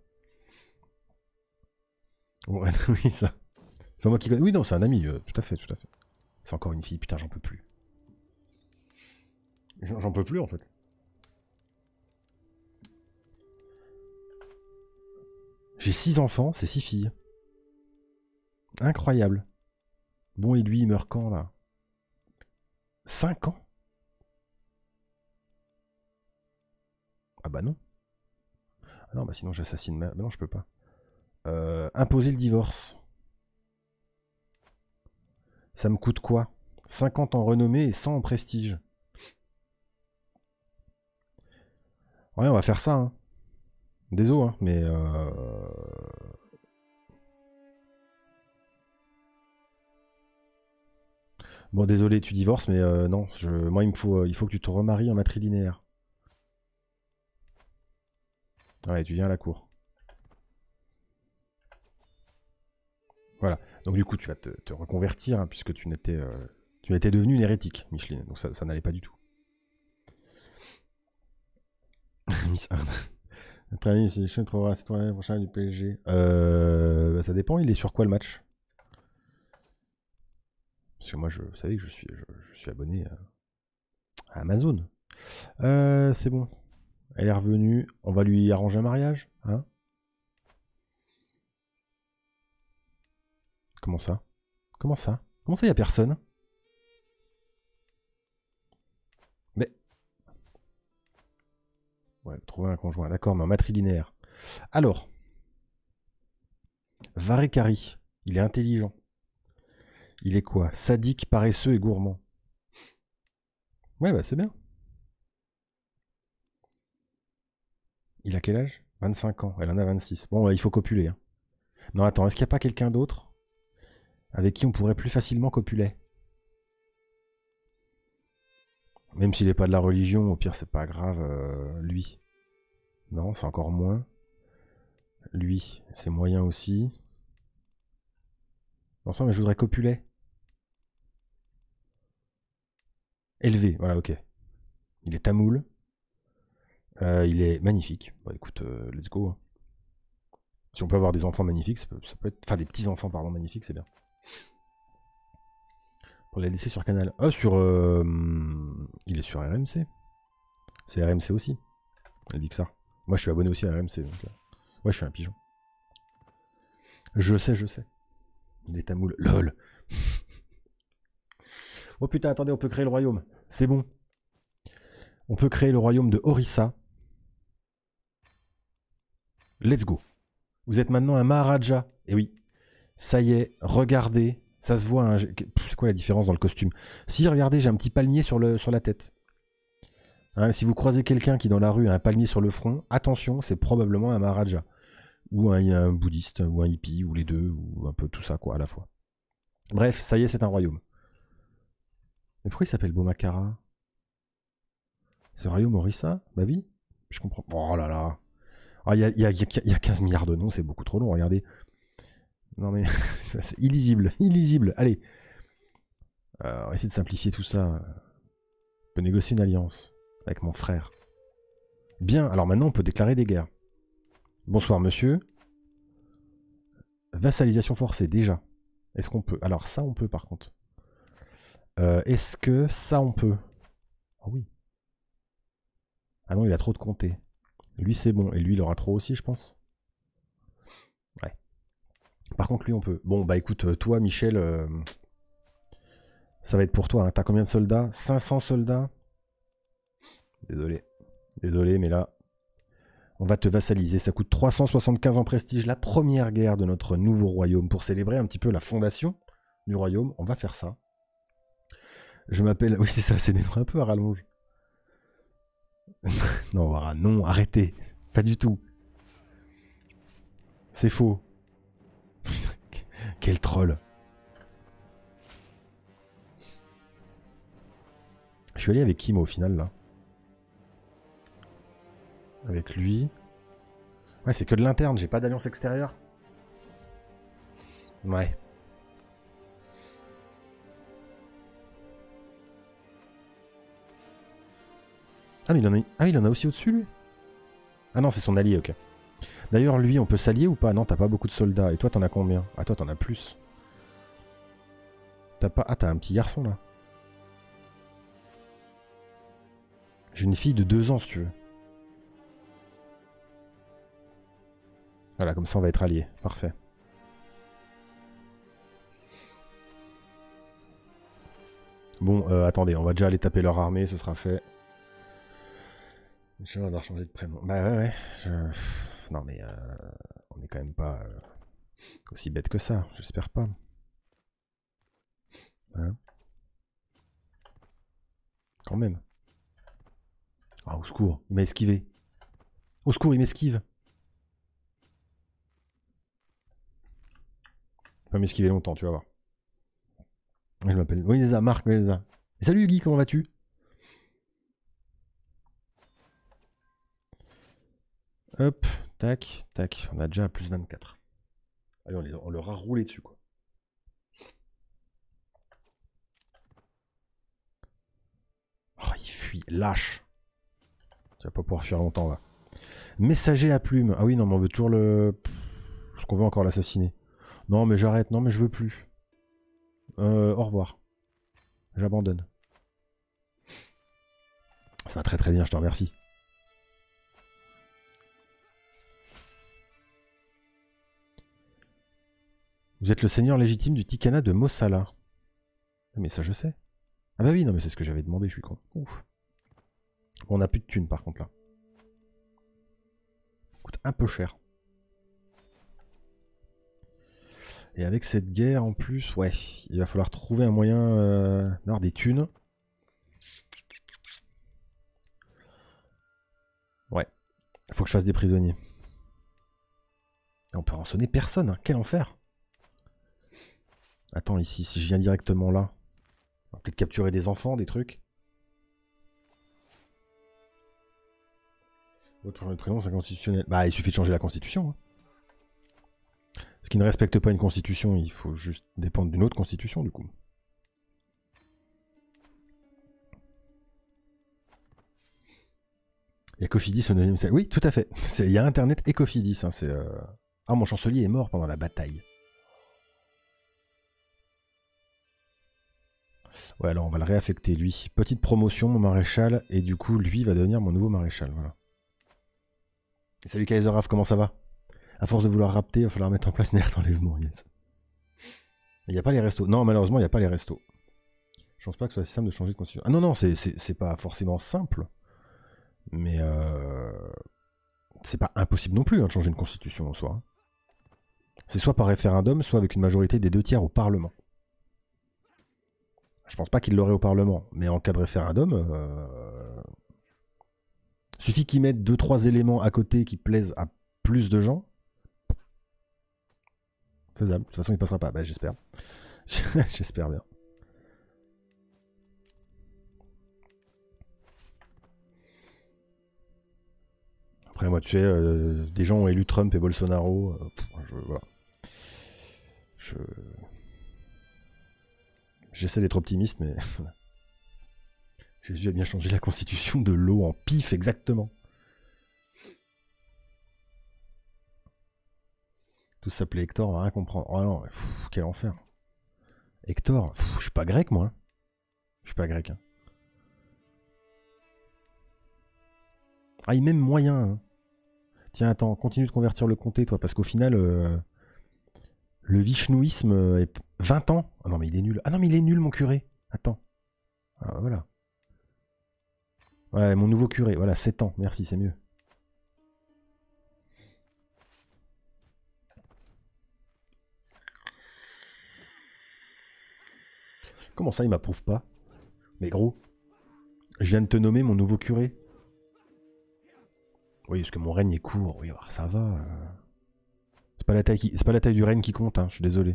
Ouais, oui, ça. C'est pas moi qui connais. Oui, non, c'est un ami, euh, tout à fait, tout à fait. C'est encore une fille, putain, j'en peux plus. J'en peux plus en fait. J'ai six enfants, c'est six filles. Incroyable. Bon, et lui, il meurt quand là? cinq ans? Ah bah non. Ah non, bah sinon j'assassine ma... Bah non, je peux pas. Euh, imposer le divorce. Ça me coûte quoi? cinquante en renommée et cent en prestige. Ouais, on va faire ça. Hein. Désolé, hein, mais... Euh... Bon, désolé, tu divorces, mais euh, non. Je... Moi, il me faut, euh, il faut que tu te remaries en matrilinéaire. Ouais, tu viens à la cour. Voilà. Donc du coup, tu vas te, te reconvertir, hein, puisque tu n'étais, euh, tu étais devenu une hérétique, Micheline. Donc ça, ça n'allait pas du tout. Notre ami, c'est le trouvera citoyen prochain du P S G. Euh, bah, ça dépend, il est sur quoi le match? Parce que moi, je, vous savez que je suis, je, je suis abonné à Amazon. Euh, c'est bon. Elle est revenue. On va lui arranger un mariage, hein? Comment ça? Comment ça? Comment ça, il n'y a personne? Mais... Ouais, trouver un conjoint. D'accord, mais en matrilinéaire. Alors... Varekari. Il est intelligent. Il est quoi? Sadique, paresseux et gourmand. Ouais, bah c'est bien. Il a quel âge? vingt-cinq ans. Elle en a vingt-six. Bon, bah, il faut copuler. Hein. Non, attends, est-ce qu'il n'y a pas quelqu'un d'autre avec qui on pourrait plus facilement copuler? Même s'il n'est pas de la religion, au pire, c'est pas grave. Euh, lui. Non, c'est encore moins. Lui, c'est moyen aussi. Non, ça, mais je voudrais copuler. Élevé, voilà, ok. Il est tamoul. Euh, il est magnifique. Bah écoute, euh, let's go. Hein. Si on peut avoir des enfants magnifiques, ça peut, ça peut être... Enfin, des petits-enfants, pardon, magnifiques, c'est bien. Pour les laisser sur Canal. Ah, sur... Euh... Il est sur R M C. C'est R M C aussi. Elle dit que ça. Moi, je suis abonné aussi à R M C. Donc, euh... ouais, je suis un pigeon. Je sais, je sais. Il est tamoul. LOL. Oh putain, attendez, on peut créer le royaume. C'est bon. On peut créer le royaume de Orissa. Let's go. Vous êtes maintenant un Maharaja. Et oui. Ça y est, regardez. Ça se voit. Hein, c'est quoi la différence dans le costume? Si, regardez, j'ai un petit palmier sur, le, sur la tête. Hein, si vous croisez quelqu'un qui dans la rue a un palmier sur le front, attention, c'est probablement un Maharaja. Ou un, un bouddhiste, ou un hippie, ou les deux, ou un peu tout ça, quoi, à la fois. Bref, ça y est, c'est un royaume. Mais pourquoi il s'appelle Bomakara? C'est le royaume Orissa? Bah oui, je comprends. Oh là là. Il y, y, y, y a quinze milliards de noms, c'est beaucoup trop long, regardez. Non mais, c'est illisible, illisible. Allez. Euh, on va essayer de simplifier tout ça. On peut négocier une alliance avec mon frère. Bien, alors maintenant on peut déclarer des guerres. Bonsoir monsieur. Vassalisation forcée, déjà. Est-ce qu'on peut? Alors ça, on peut par contre. Euh, Est-ce que ça, on peut? Ah oui. Ah non, il a trop de comtés. Lui, c'est bon. Et lui, il aura trop aussi, je pense. Ouais. Par contre, lui, on peut. Bon, bah écoute, toi, Michel, euh, ça va être pour toi. Hein. T'as combien de soldats? cinq cents soldats? Désolé. Désolé, mais là, on va te vassaliser. Ça coûte trois cent soixante-quinze en prestige. La première guerre de notre nouveau royaume. Pour célébrer un petit peu la fondation du royaume, on va faire ça. Je m'appelle... Oui, c'est ça, c'est des noms un peu à rallonge. non, voilà, non, arrêtez. Pas du tout. C'est faux. Quel troll. Je suis allé avec qui, moi, au final, là? Avec lui. Ouais, c'est que de l'interne, j'ai pas d'alliance extérieure. Ouais. Ah, mais il en a, ah, il en a aussi au-dessus, lui? Ah non, c'est son allié, ok. D'ailleurs, lui, on peut s'allier ou pas? Non, t'as pas beaucoup de soldats. Et toi, t'en as combien? Ah, toi, t'en as plus. T'as pas... Ah, t'as un petit garçon, là. J'ai une fille de deux ans, si tu veux. Voilà, comme ça, on va être alliés. Parfait. Bon, euh, attendez, on va déjà aller taper leur armée, ce sera fait. Je vais devoir changer de prénom. Bah ouais, ouais. Je... Non, mais... Euh, on est quand même pas euh, aussi bête que ça. J'espère pas. Hein? Quand même. Ah, au secours, il m'a esquivé. Au secours, il m'esquive. Il va m'esquiver longtemps, tu vas voir. Je m'appelle... Oui, Lisa, Marc, Lisa. Salut Guy, comment vas-tu? Hop, tac, tac. On a déjà plus vingt-quatre. Allez, on, les, on leur a roulé dessus, quoi. Oh, il fuit, lâche. Tu vas pas pouvoir fuir longtemps, là. Messager à plume. Ah oui, non, mais on veut toujours le... Est-ce qu'on veut encore l'assassiner? Non, mais j'arrête. Non, mais je veux plus. Euh, au revoir. J'abandonne. Ça va très très bien, je te remercie. Vous êtes le seigneur légitime du Tikana de Mossala. Mais ça, je sais. Ah bah oui, non, mais c'est ce que j'avais demandé, je suis con. Ouf. Bon, on a plus de thunes, par contre, là. Ça coûte un peu cher. Et avec cette guerre, en plus, ouais, il va falloir trouver un moyen euh, d'avoir des thunes. Ouais. Il faut que je fasse des prisonniers. Et on peut rançonner personne, hein. Quel enfer. Attends, ici, si je viens directement là, on va peut-être capturer des enfants, des trucs. Votre changer de prénom, c'est inconstitutionnel. Bah, il suffit de changer la constitution. Hein. Ce qui ne respecte pas une constitution, il faut juste dépendre d'une autre constitution, du coup. Il y a Cofidis au neuvième siècle. Oui, tout à fait. Il y a Internet et Cofidis. Hein, euh... Ah, mon chancelier est mort pendant la bataille. Ouais, alors on va le réaffecter, lui. Petite promotion, mon maréchal. Et du coup, lui va devenir mon nouveau maréchal. Voilà. Et salut Kaiseraf, comment ça va? À force de vouloir rapter, il va falloir mettre en place une aire d'enlèvement, yes. Il n'y a pas les restos. Non, malheureusement, il n'y a pas les restos. Je pense pas que ce soit si simple de changer de constitution. Ah non, non, c'est pas forcément simple. Mais euh, c'est pas impossible non plus hein, de changer une constitution en soi. C'est soit par référendum, soit avec une majorité des deux tiers au Parlement. Je pense pas qu'il l'aurait au Parlement, mais en cas de référendum, euh, suffit qu'ils mettent deux trois éléments à côté qui plaisent à plus de gens. Faisable. De toute façon, il passera pas. Bah, j'espère. J'espère bien. Après, moi, tu sais, euh, des gens ont élu Trump et Bolsonaro. Euh, pff, je, voilà. Je... J'essaie d'être optimiste, mais... Jésus a bien changé la constitution de l'eau en pif, exactement. Tout s'appelait Hector, on va rien comprendre. Oh non, pff, quel enfer. Hector, pff, je suis pas grec moi. Je suis pas grec. Hein. Ah, il m'aime moyen. Hein. Tiens, attends, continue de convertir le comté, toi, parce qu'au final, euh, le vishnouisme est vingt ans. Ah non, mais il est nul. Ah non, mais il est nul, mon curé. Attends. Ah, voilà. Ouais, mon nouveau curé. Voilà, sept ans. Merci, c'est mieux. Comment ça, il m'approuve pas? Mais gros, je viens de te nommer mon nouveau curé. Oui, parce que mon règne est court. Oui, alors ça va. C'est pas la taille, qui... c'est pas la taille du règne qui compte. Hein, je suis désolé.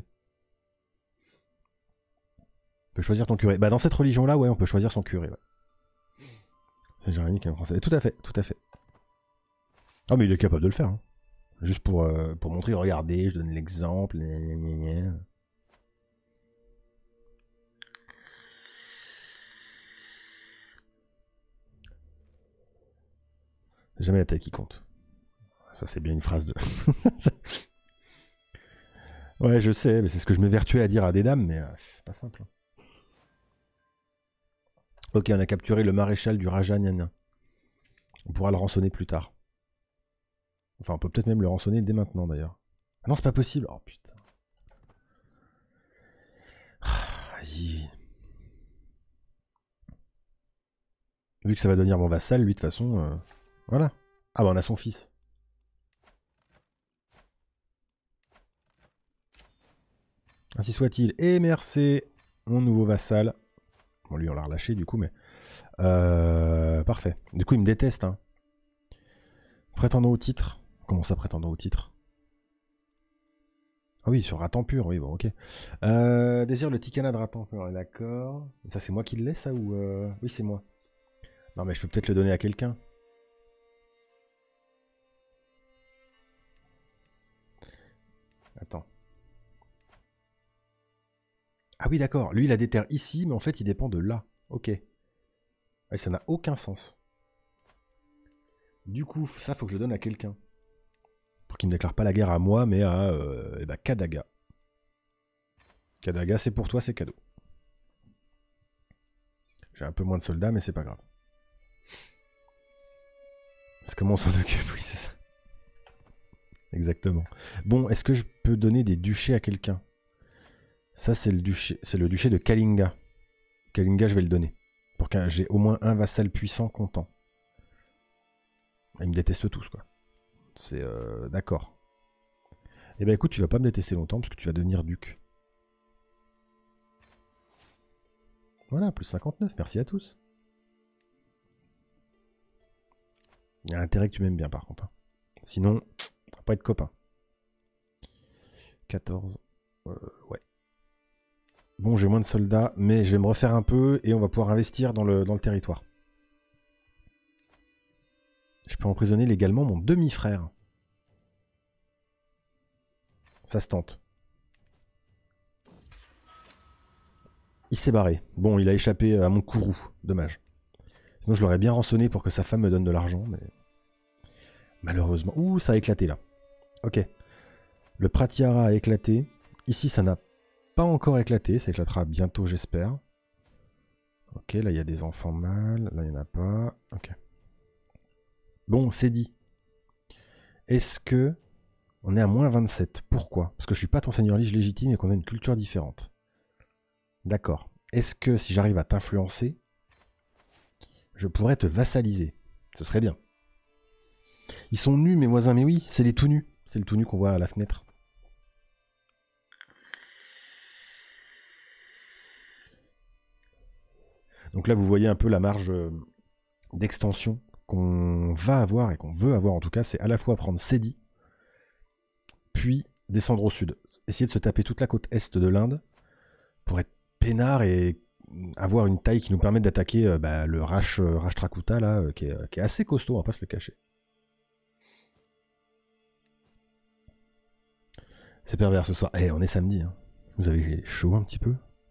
On peut choisir ton curé. Bah dans cette religion-là, ouais, on peut choisir son curé. Ouais. C'est Jérémy qui est français. Tout à fait, tout à fait. Ah mais il est capable de le faire. Hein. Juste pour, euh, pour montrer, regardez, je donne l'exemple. C'est jamais la taille qui compte. Ça c'est bien une phrase de... ouais je sais, mais c'est ce que je m'évertuais à dire à des dames, mais euh, c'est pas simple. Ok, on a capturé le maréchal du Raja Nyan. On pourra le rançonner plus tard. Enfin, on peut peut-être même le rançonner dès maintenant, d'ailleurs. Ah non, c'est pas possible. Oh, putain. Ah, vas-y. Vu que ça va devenir mon vassal, lui, de toute façon... Euh... Voilà. Ah bah, on a son fils. Ainsi soit-il. Et merci, mon nouveau vassal. Bon, lui, on l'a relâché, du coup, mais... Euh... Parfait. Du coup, il me déteste, hein. Prétendant au titre. Comment ça, prétendant au titre? Ah oui, sur Ratan pur, oui, bon, ok. Euh, désire le Tikana de Ratan pur, d'accord. Ça, c'est moi qui le laisse, ça, ou... Euh... Oui, c'est moi. Non, mais je peux peut-être le donner à quelqu'un. Attends. Ah oui, d'accord. Lui, il a des terres ici, mais en fait, il dépend de là. Ok. Ouais, ça n'a aucun sens. Du coup, ça, faut que je le donne à quelqu'un. Pour qu'il ne déclare pas la guerre à moi, mais à euh, eh ben, Kadaga. Kadaga, c'est pour toi, c'est cadeau. J'ai un peu moins de soldats, mais c'est pas grave. C'est comment on s'en occupe, oui, c'est ça. Exactement. Bon, est-ce que je peux donner des duchés à quelqu'un? Ça, c'est le duché, c'est le duché de Kalinga. Kalinga, je vais le donner. Pour que j'ai au moins un vassal puissant content. Ils me détestent tous, quoi. C'est euh, d'accord. Eh ben écoute, tu vas pas me détester longtemps parce que tu vas devenir duc. Voilà, plus cinquante-neuf, merci à tous. Il y a intérêt que tu m'aimes bien par contre. Hein. Sinon, on va pas être copains. quatorze. Euh, ouais. Bon, j'ai moins de soldats, mais je vais me refaire un peu et on va pouvoir investir dans le, dans le territoire. Je peux emprisonner légalement mon demi-frère. Ça se tente. Il s'est barré. Bon, il a échappé à mon courroux. Dommage. Sinon, je l'aurais bien rançonné pour que sa femme me donne de l'argent, mais... Malheureusement... Ouh, ça a éclaté, là. Ok. Le Pratyahara a éclaté. Ici, ça n'a pas encore éclaté. Ça éclatera bientôt, j'espère. Ok, là, il y a des enfants mâles. Là, il n'y en a pas. Ok. Bon, c'est dit. Est-ce que... On est à moins vingt-sept. Pourquoi? Parce que je suis pas ton seigneur lige légitime et qu'on a une culture différente. D'accord. Est-ce que si j'arrive à t'influencer, je pourrais te vassaliser? Ce serait bien. Ils sont nus, mes voisins, mais oui, c'est les tout nus. C'est le tout nu qu'on voit à la fenêtre. Donc là, vous voyez un peu la marge d'extension qu'on va avoir et qu'on veut avoir en tout cas. C'est à la fois prendre Cedi, puis descendre au sud. Essayer de se taper toute la côte est de l'Inde pour être peinard et avoir une taille qui nous permette d'attaquer euh, bah, le Rash, euh, Rashtrakuta là, euh, qui, est, qui est assez costaud, on va pas se le cacher. C'est pervers ce soir. Eh, hey, on est samedi. Hein. Vous avez chaud un petit peu?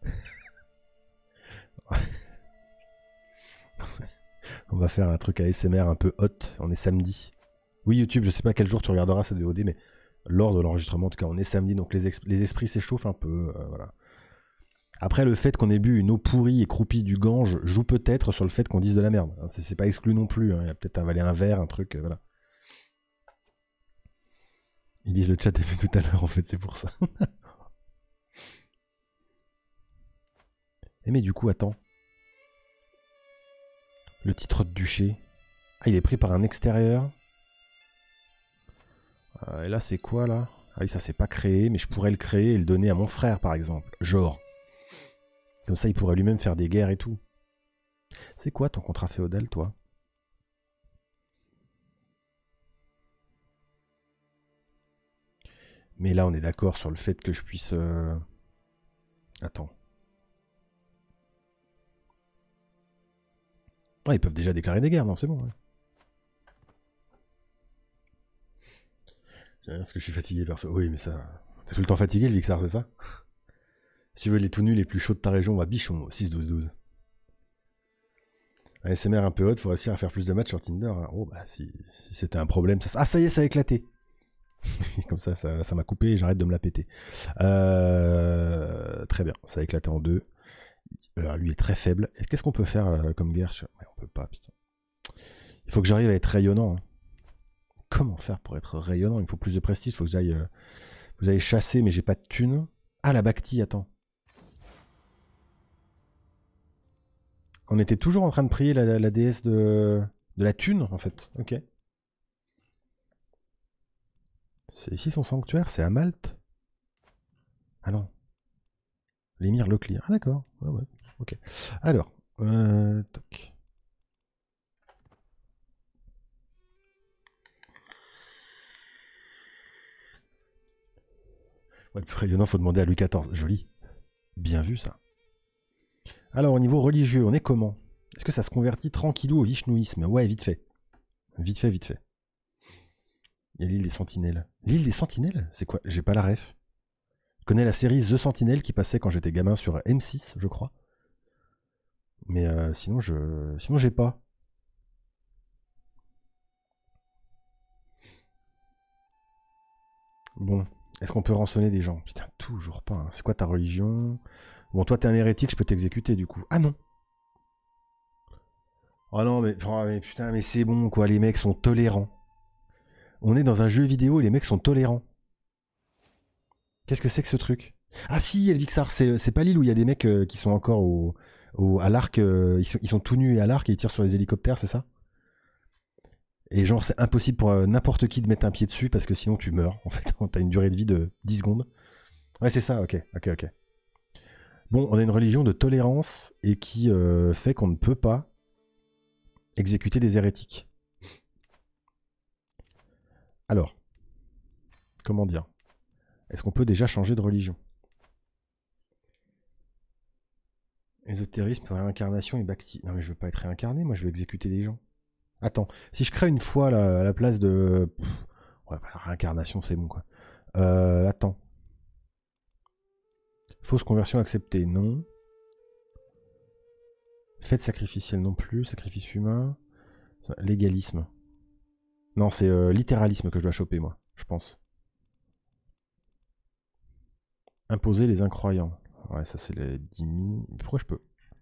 On va faire un truc à A S M R un peu hot. On est samedi. Oui, YouTube, je sais pas quel jour tu regarderas cette V O D, mais lors de l'enregistrement. En tout cas, on est samedi, donc les, les esprits s'échauffent un peu. Euh, voilà. Après, le fait qu'on ait bu une eau pourrie et croupie du Gange joue peut-être sur le fait qu'on dise de la merde. C'est pas exclu non plus. Hein. Il y a peut-être avalé un verre, un truc, euh, voilà. Ils disent le chat est fait tout à l'heure, en fait, c'est pour ça. Et mais du coup, attends. Le titre de duché. Ah, il est pris par un extérieur. Euh, et là, c'est quoi, là? Ah oui, ça, c'est pas créé, mais je pourrais le créer et le donner à mon frère, par exemple. Genre. Comme ça, il pourrait lui-même faire des guerres et tout. C'est quoi ton contrat féodal, toi? Mais là, on est d'accord sur le fait que je puisse... Euh... Attends. Ah, ils peuvent déjà déclarer des guerres, non, c'est bon. Ouais. Est-ce que je suis fatigué, perso? Oui, mais ça... T'es tout le temps fatigué, le Vixar, c'est ça? Si tu veux les tout nuls les plus chauds de ta région, on va bichon, six douze douze. A S M R un peu haute, faut réussir à faire plus de matchs sur Tinder. Hein. Oh, bah, si, si c'était un problème... Ça... Ah, ça y est, ça a éclaté. Comme ça, ça m'a coupé et j'arrête de me la péter. Euh, très bien, ça a éclaté en deux. Alors, lui est très faible. Qu'est-ce qu'on peut faire euh, comme guerre sur... ouais, on peut pas, putain. Il faut que j'arrive à être rayonnant. Hein. Comment faire pour être rayonnant? Il me faut plus de prestige, il faut que j'aille euh, vous allez chasser, mais j'ai pas de thunes. Ah, la Bhakti, attends. On était toujours en train de prier la, la déesse de, de la thune, en fait. Ok. C'est ici son sanctuaire, c'est à Malte. Ah non. L'émir Locklear. Ah d'accord. Ouais, ouais. Ok. Alors. Euh, toc. Ouais, le plus rayonnant, faut demander à Louis quatorze. Joli. Bien vu ça. Alors au niveau religieux, on est comment? Est-ce que ça se convertit tranquillou au vishnouisme? Ouais, vite fait. Vite fait, vite fait. Il y a l'île des Sentinelles. L'île des Sentinelles? C'est quoi? J'ai pas la ref. Je connais la série The Sentinel qui passait quand j'étais gamin sur M six, je crois. Mais euh, sinon, je, sinon j'ai pas. Bon, est-ce qu'on peut rançonner des gens? Putain, toujours pas. Hein. C'est quoi ta religion? Bon, toi, t'es un hérétique, je peux t'exécuter du coup. Ah non. Oh non, mais, oh, mais putain, mais c'est bon, quoi. Les mecs sont tolérants. On est dans un jeu vidéo et les mecs sont tolérants. Qu'est-ce que c'est que ce truc? Ah si, Elvixar, c'est pas l'île où il y a des mecs euh, qui sont encore au, au, à l'arc. Euh, ils, sont, ils sont tout nus et à l'arc et ils tirent sur les hélicoptères, c'est ça? Et genre, c'est impossible pour euh, n'importe qui de mettre un pied dessus parce que sinon tu meurs. En fait, t'as une durée de vie de dix secondes. Ouais, c'est ça, ok, ok, ok. Bon, on a une religion de tolérance et qui euh, fait qu'on ne peut pas exécuter des hérétiques. Alors, comment dire? Est-ce qu'on peut déjà changer de religion? Ésotérisme, réincarnation et bhakti. Non mais je veux pas être réincarné, moi je veux exécuter des gens. Attends, si je crée une foi là, à la place de... Pff, ouais, la réincarnation c'est bon quoi. Euh, attends. Fausse conversion acceptée, non. Fête sacrificielle non plus, sacrifice humain. Légalisme. Non, c'est euh, littéralisme que je dois choper moi, je pense. Imposer les incroyants. Ouais, ça c'est les dix mille. Pourquoi je peux?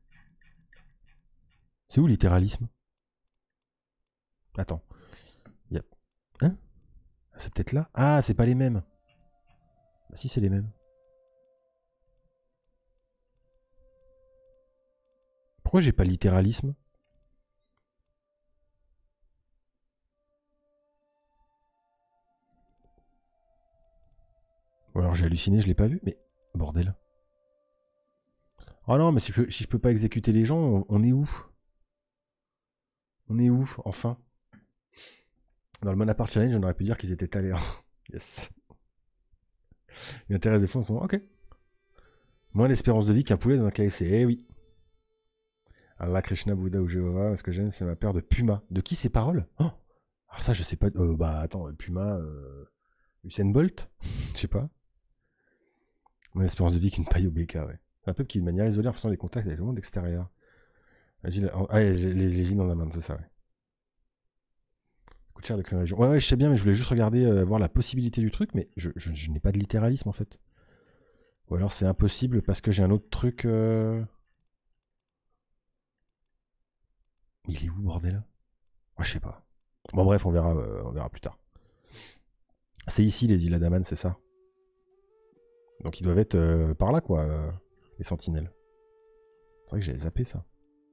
C'est où littéralisme? Attends. Y a... Hein? C'est peut-être là? Ah, c'est pas les mêmes. Bah si, c'est les mêmes. Pourquoi j'ai pas littéralisme? Ou alors j'ai halluciné, je l'ai pas vu, mais bordel. Oh non, mais si je, si je peux pas exécuter les gens, on, on est où? On est où, enfin? Dans le Monapart Challenge, on aurait pu dire qu'ils étaient allés. Yes. Les intérêts de fond sont ok. Moins d'espérance de vie qu'un poulet dans un K F C. Eh oui. Allah, Krishna, Bouddha ou Jéhovah, ce que j'aime, c'est ma paire de Puma. De qui ces paroles? Oh, alors ça, je sais pas. Euh, bah attends, Puma, euh... Usain Bolt? Je sais pas. Moins d'espérance de vie qu'une paille au B K, ouais. C'est un peuple qui, de manière isolée, en faisant des contacts avec le monde extérieur. Ah, les, les îles Andaman, c'est ça, ouais. Coûte cher de créer une région. Ouais, ouais, je sais bien, mais je voulais juste regarder, euh, voir la possibilité du truc, mais je, je, je n'ai pas de littéralisme en fait. Ou alors c'est impossible parce que j'ai un autre truc. Euh... Il est où, bordel? Moi, je sais pas. Bon, bref, on verra, euh, on verra plus tard. C'est ici les îles Andaman, c'est ça. Donc ils doivent être euh, par là, quoi, euh, les sentinelles. C'est vrai que j'avais zappé ça.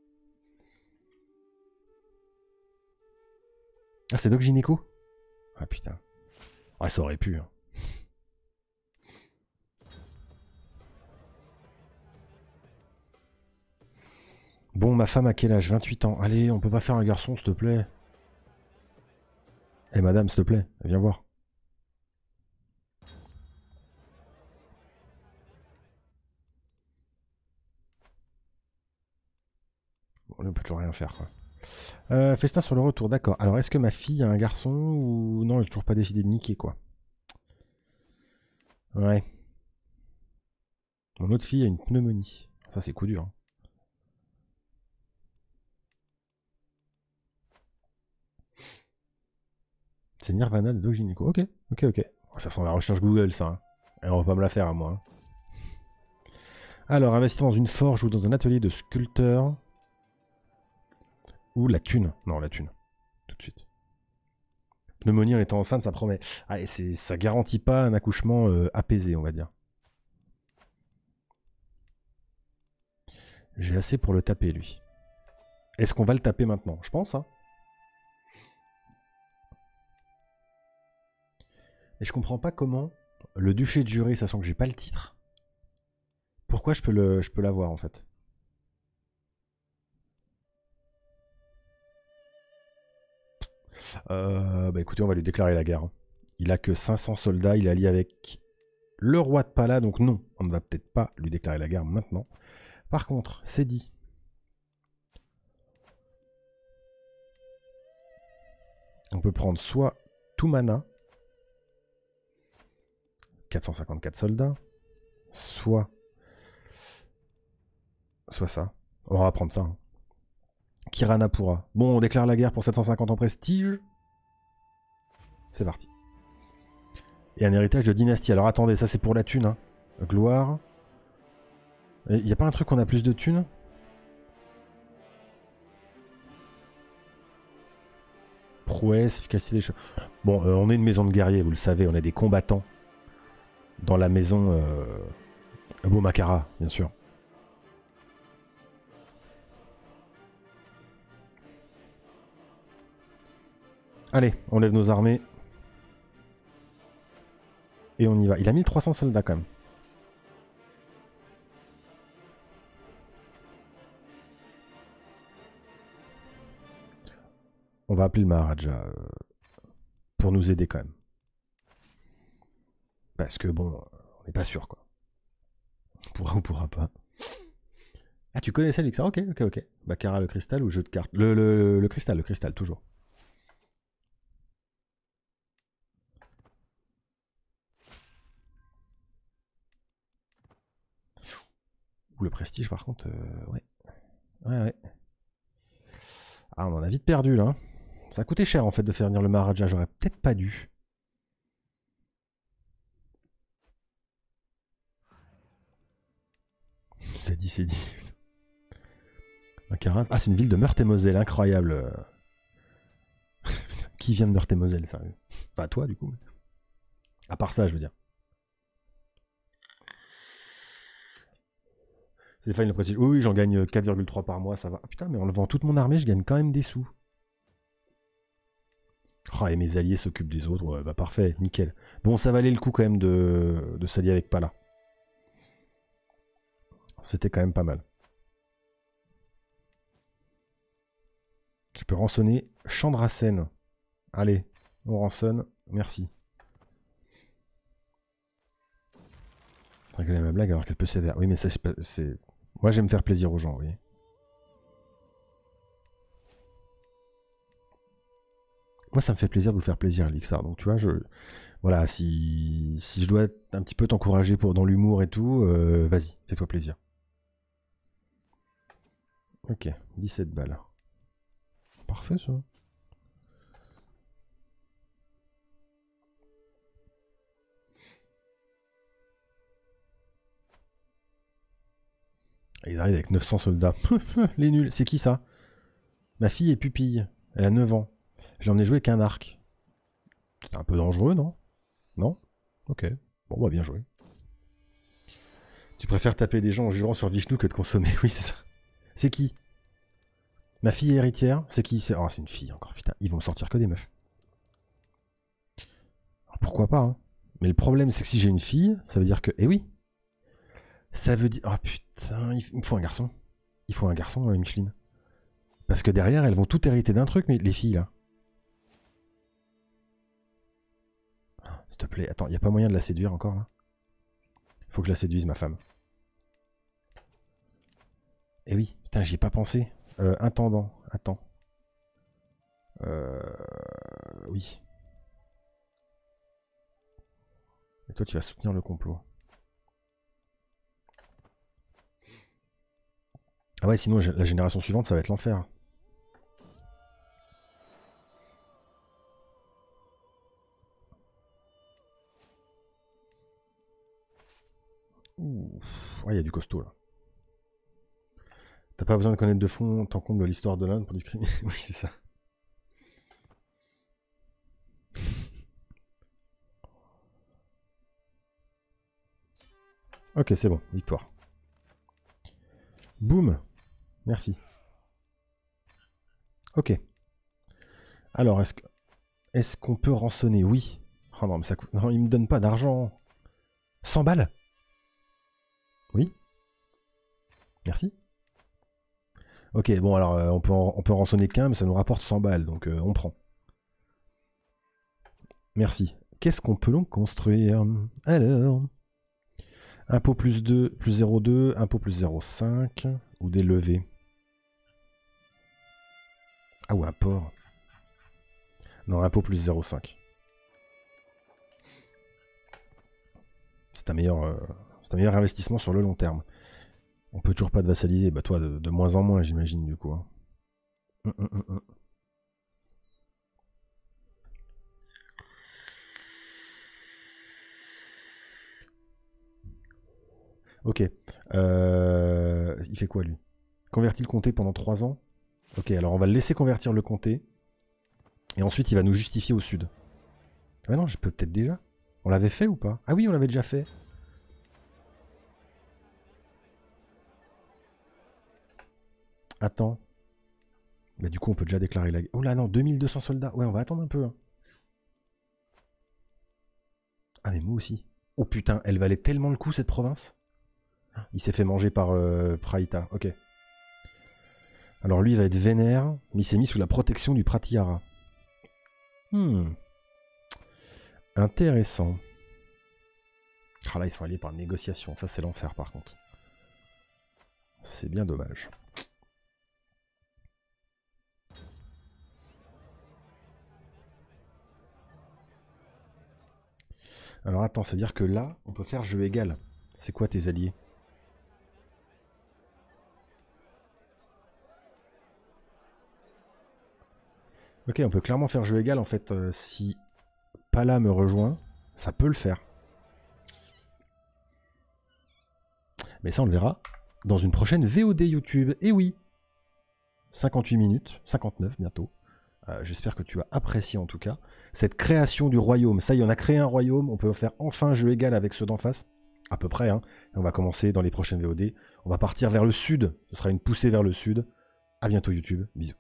Ah, c'est Doc Gynéco? Ah putain. Ouais, ça aurait pu. Hein. Bon, ma femme a quel âge? vingt-huit ans. Allez, on peut pas faire un garçon, s'il te plaît. Eh madame, s'il te plaît, viens voir. Bon, là, on peut toujours rien faire, quoi. Euh, festin sur le retour, d'accord. Alors, est-ce que ma fille a un garçon ou non? Elle n'a toujours pas décidé de niquer, quoi. Ouais. Mon autre fille a une pneumonie. Ça, c'est coup dur. Hein. C'est Nirvana de Doc Gynéco. Ok, ok, ok. Ça sent la recherche Google, ça. Hein. Et on va pas me la faire à moi. Hein. Alors, investir dans une forge ou dans un atelier de sculpteur. Ou la thune. Non, la thune. Tout de suite. Pneumonie en étant enceinte, ça promet. Ah, et ça garantit pas un accouchement euh, apaisé, on va dire. J'ai assez pour le taper, lui. Est-ce qu'on va le taper maintenant? Je pense, hein. Et je comprends pas comment le duché de juré, sachant que j'ai pas le titre, pourquoi je peux le, je peux l'avoir en fait. Euh, bah écoutez, on va lui déclarer la guerre. Hein. Il a que cinq cents soldats, il est allié avec le roi de Pala, donc non, on ne va peut-être pas lui déclarer la guerre maintenant. Par contre, c'est dit. On peut prendre soit tout mana, quatre cent cinquante-quatre soldats, soit soit ça. On va prendre ça. Hein. Kiranapura. Bon, on déclare la guerre pour sept cent cinquante en prestige. C'est parti. Et un héritage de dynastie. Alors attendez, ça c'est pour la thune. Hein. Gloire. Il n'y a pas un truc qu'on a plus de thunes? Prouesse, efficacité des choses. Bon, euh, on est une maison de guerriers, vous le savez, on est des combattants. Dans la maison euh, Bomakara, bien sûr. Allez, on lève nos armées. Et on y va. Il a mille trois cents soldats quand même. On va appeler le Maharaja euh, pour nous aider quand même. Parce que bon, on n'est pas sûr quoi. On pourra ou pourra pas. Ah, tu connaissais l'Elixir? Ok, ok, ok. Baccarat, le cristal ou jeu de cartes? Le, le, le cristal, le cristal, toujours. Ou le prestige par contre, euh, ouais. Ouais, ouais. Ah, on en a vite perdu là. Ça a coûté cher en fait de faire venir le Maharaja, j'aurais peut-être pas dû. C'est dit, c'est dit. Ah, c'est une ville de Meurthe-et-Moselle, incroyable. Qui vient de Meurthe-et-Moselle, sérieux? Enfin, toi, du coup. À part ça, je veux dire. C'est Final Prestige. Oui, oui, j'en gagne quatre virgule trois par mois, ça va. Ah, putain, mais en levant toute mon armée, je gagne quand même des sous. Oh, et mes alliés s'occupent des autres. Ouais, bah parfait, nickel. Bon, ça valait le coup quand même de, de s'allier avec Pala. C'était quand même pas mal. Je peux rançonner Chandrasen. Allez, on rançonne. Merci. Regarder ma blague alors qu'elle peut sévère. Oui, mais ça, c'est... Moi, j'aime faire plaisir aux gens, oui. Moi, ça me fait plaisir de vous faire plaisir, Elixir. Donc, tu vois, je... Voilà, si, si je dois un petit peu t'encourager pour dans l'humour et tout, euh, vas-y, fais-toi plaisir. Ok, dix-sept balles. Parfait, ça. Ils arrivent avec neuf cents soldats. Les nuls. C'est qui ça? Ma fille est pupille. Elle a neuf ans. Je l'ai emmené jouer avec un arc. C'est un peu dangereux, non? Non? Ok. Bon, bah bien joué. Tu préfères taper des gens en jurant sur Vishnu que de consommer. Oui, c'est ça. C'est qui? Ma fille est héritière. C'est qui? C'est... Oh, c'est une fille encore. Putain, ils vont me sortir que des meufs. Alors, pourquoi pas, hein? Mais le problème, c'est que si j'ai une fille, ça veut dire que... Eh oui. Ça veut dire... Oh putain, il me faut un garçon. Il faut un garçon, euh, Micheline. Parce que derrière, elles vont toutes hériter d'un truc, mais les filles, là. S'il te plaît, attends, il n'y a pas moyen de la séduire encore, là? Faut que je la séduise, ma femme. Eh oui, putain, j'y ai pas pensé. Euh, intendant, attends. Euh... Oui. Et toi, tu vas soutenir le complot. Ah ouais, sinon, la génération suivante, ça va être l'enfer. Ouh. Ouais, il y a du costaud, là. T'as pas besoin de connaître de fond, t'en comble l'histoire de l'Inde pour discriminer. Oui, c'est ça. Ok, c'est bon, victoire. Boum. Merci. Ok. Alors, est-ce que... Est-ce qu'on peut rançonner? Oui. Oh non, mais ça coûte... Non, il me donne pas d'argent. cent balles? Oui. Merci. Ok, bon, alors, euh, on peut en, on peut rançonner qu'un, mais ça nous rapporte cent balles, donc euh, on prend. Merci. Qu'est-ce qu'on peut donc construire? Alors... Impôt plus deux, plus zéro virgule deux, impôt plus zéro virgule cinq, ou des levées. Ah, ou un port. Non, impôt plus zéro virgule cinq. C'est un meilleur, euh, c'est un meilleur investissement sur le long terme. On peut toujours pas te vassaliser. Bah toi, de, de moins en moins, j'imagine, du coup. Hein. Hum, hum, hum, hum. Ok. Euh, il fait quoi, lui? Convertit le comté pendant trois ans. Ok, alors on va le laisser convertir le comté. Et ensuite, il va nous justifier au sud. Ah non, je peux peut-être déjà. On l'avait fait ou pas? Ah oui, on l'avait déjà fait. Attends. Bah du coup, on peut déjà déclarer la guerre. Oh là non, deux mille deux cents soldats. Ouais, on va attendre un peu. Hein. Ah mais moi aussi. Oh putain, elle valait tellement le coup, cette province. Il s'est fait manger par euh, Praita. Ok. Alors lui, il va être vénère, mais il s'est mis sous la protection du Pratihara. Hmm. Intéressant. Ah là, ils sont alliés par négociation. Ça, c'est l'enfer, par contre. C'est bien dommage. Alors attends, c'est-à-dire que là, on peut faire jeu égal. C'est quoi tes alliés? Ok, on peut clairement faire jeu égal. En fait, euh, si Pala me rejoint, ça peut le faire. Mais ça, on le verra dans une prochaine V O D YouTube. Et oui, cinquante-huit minutes, cinquante-neuf bientôt. Euh, J'espère que tu as apprécié en tout cas cette création du royaume. Ça y est, on a créé un royaume. On peut faire enfin jeu égal avec ceux d'en face. À peu près. Hein. Et on va commencer dans les prochaines V O D. On va partir vers le sud. Ce sera une poussée vers le sud. À bientôt YouTube. Bisous.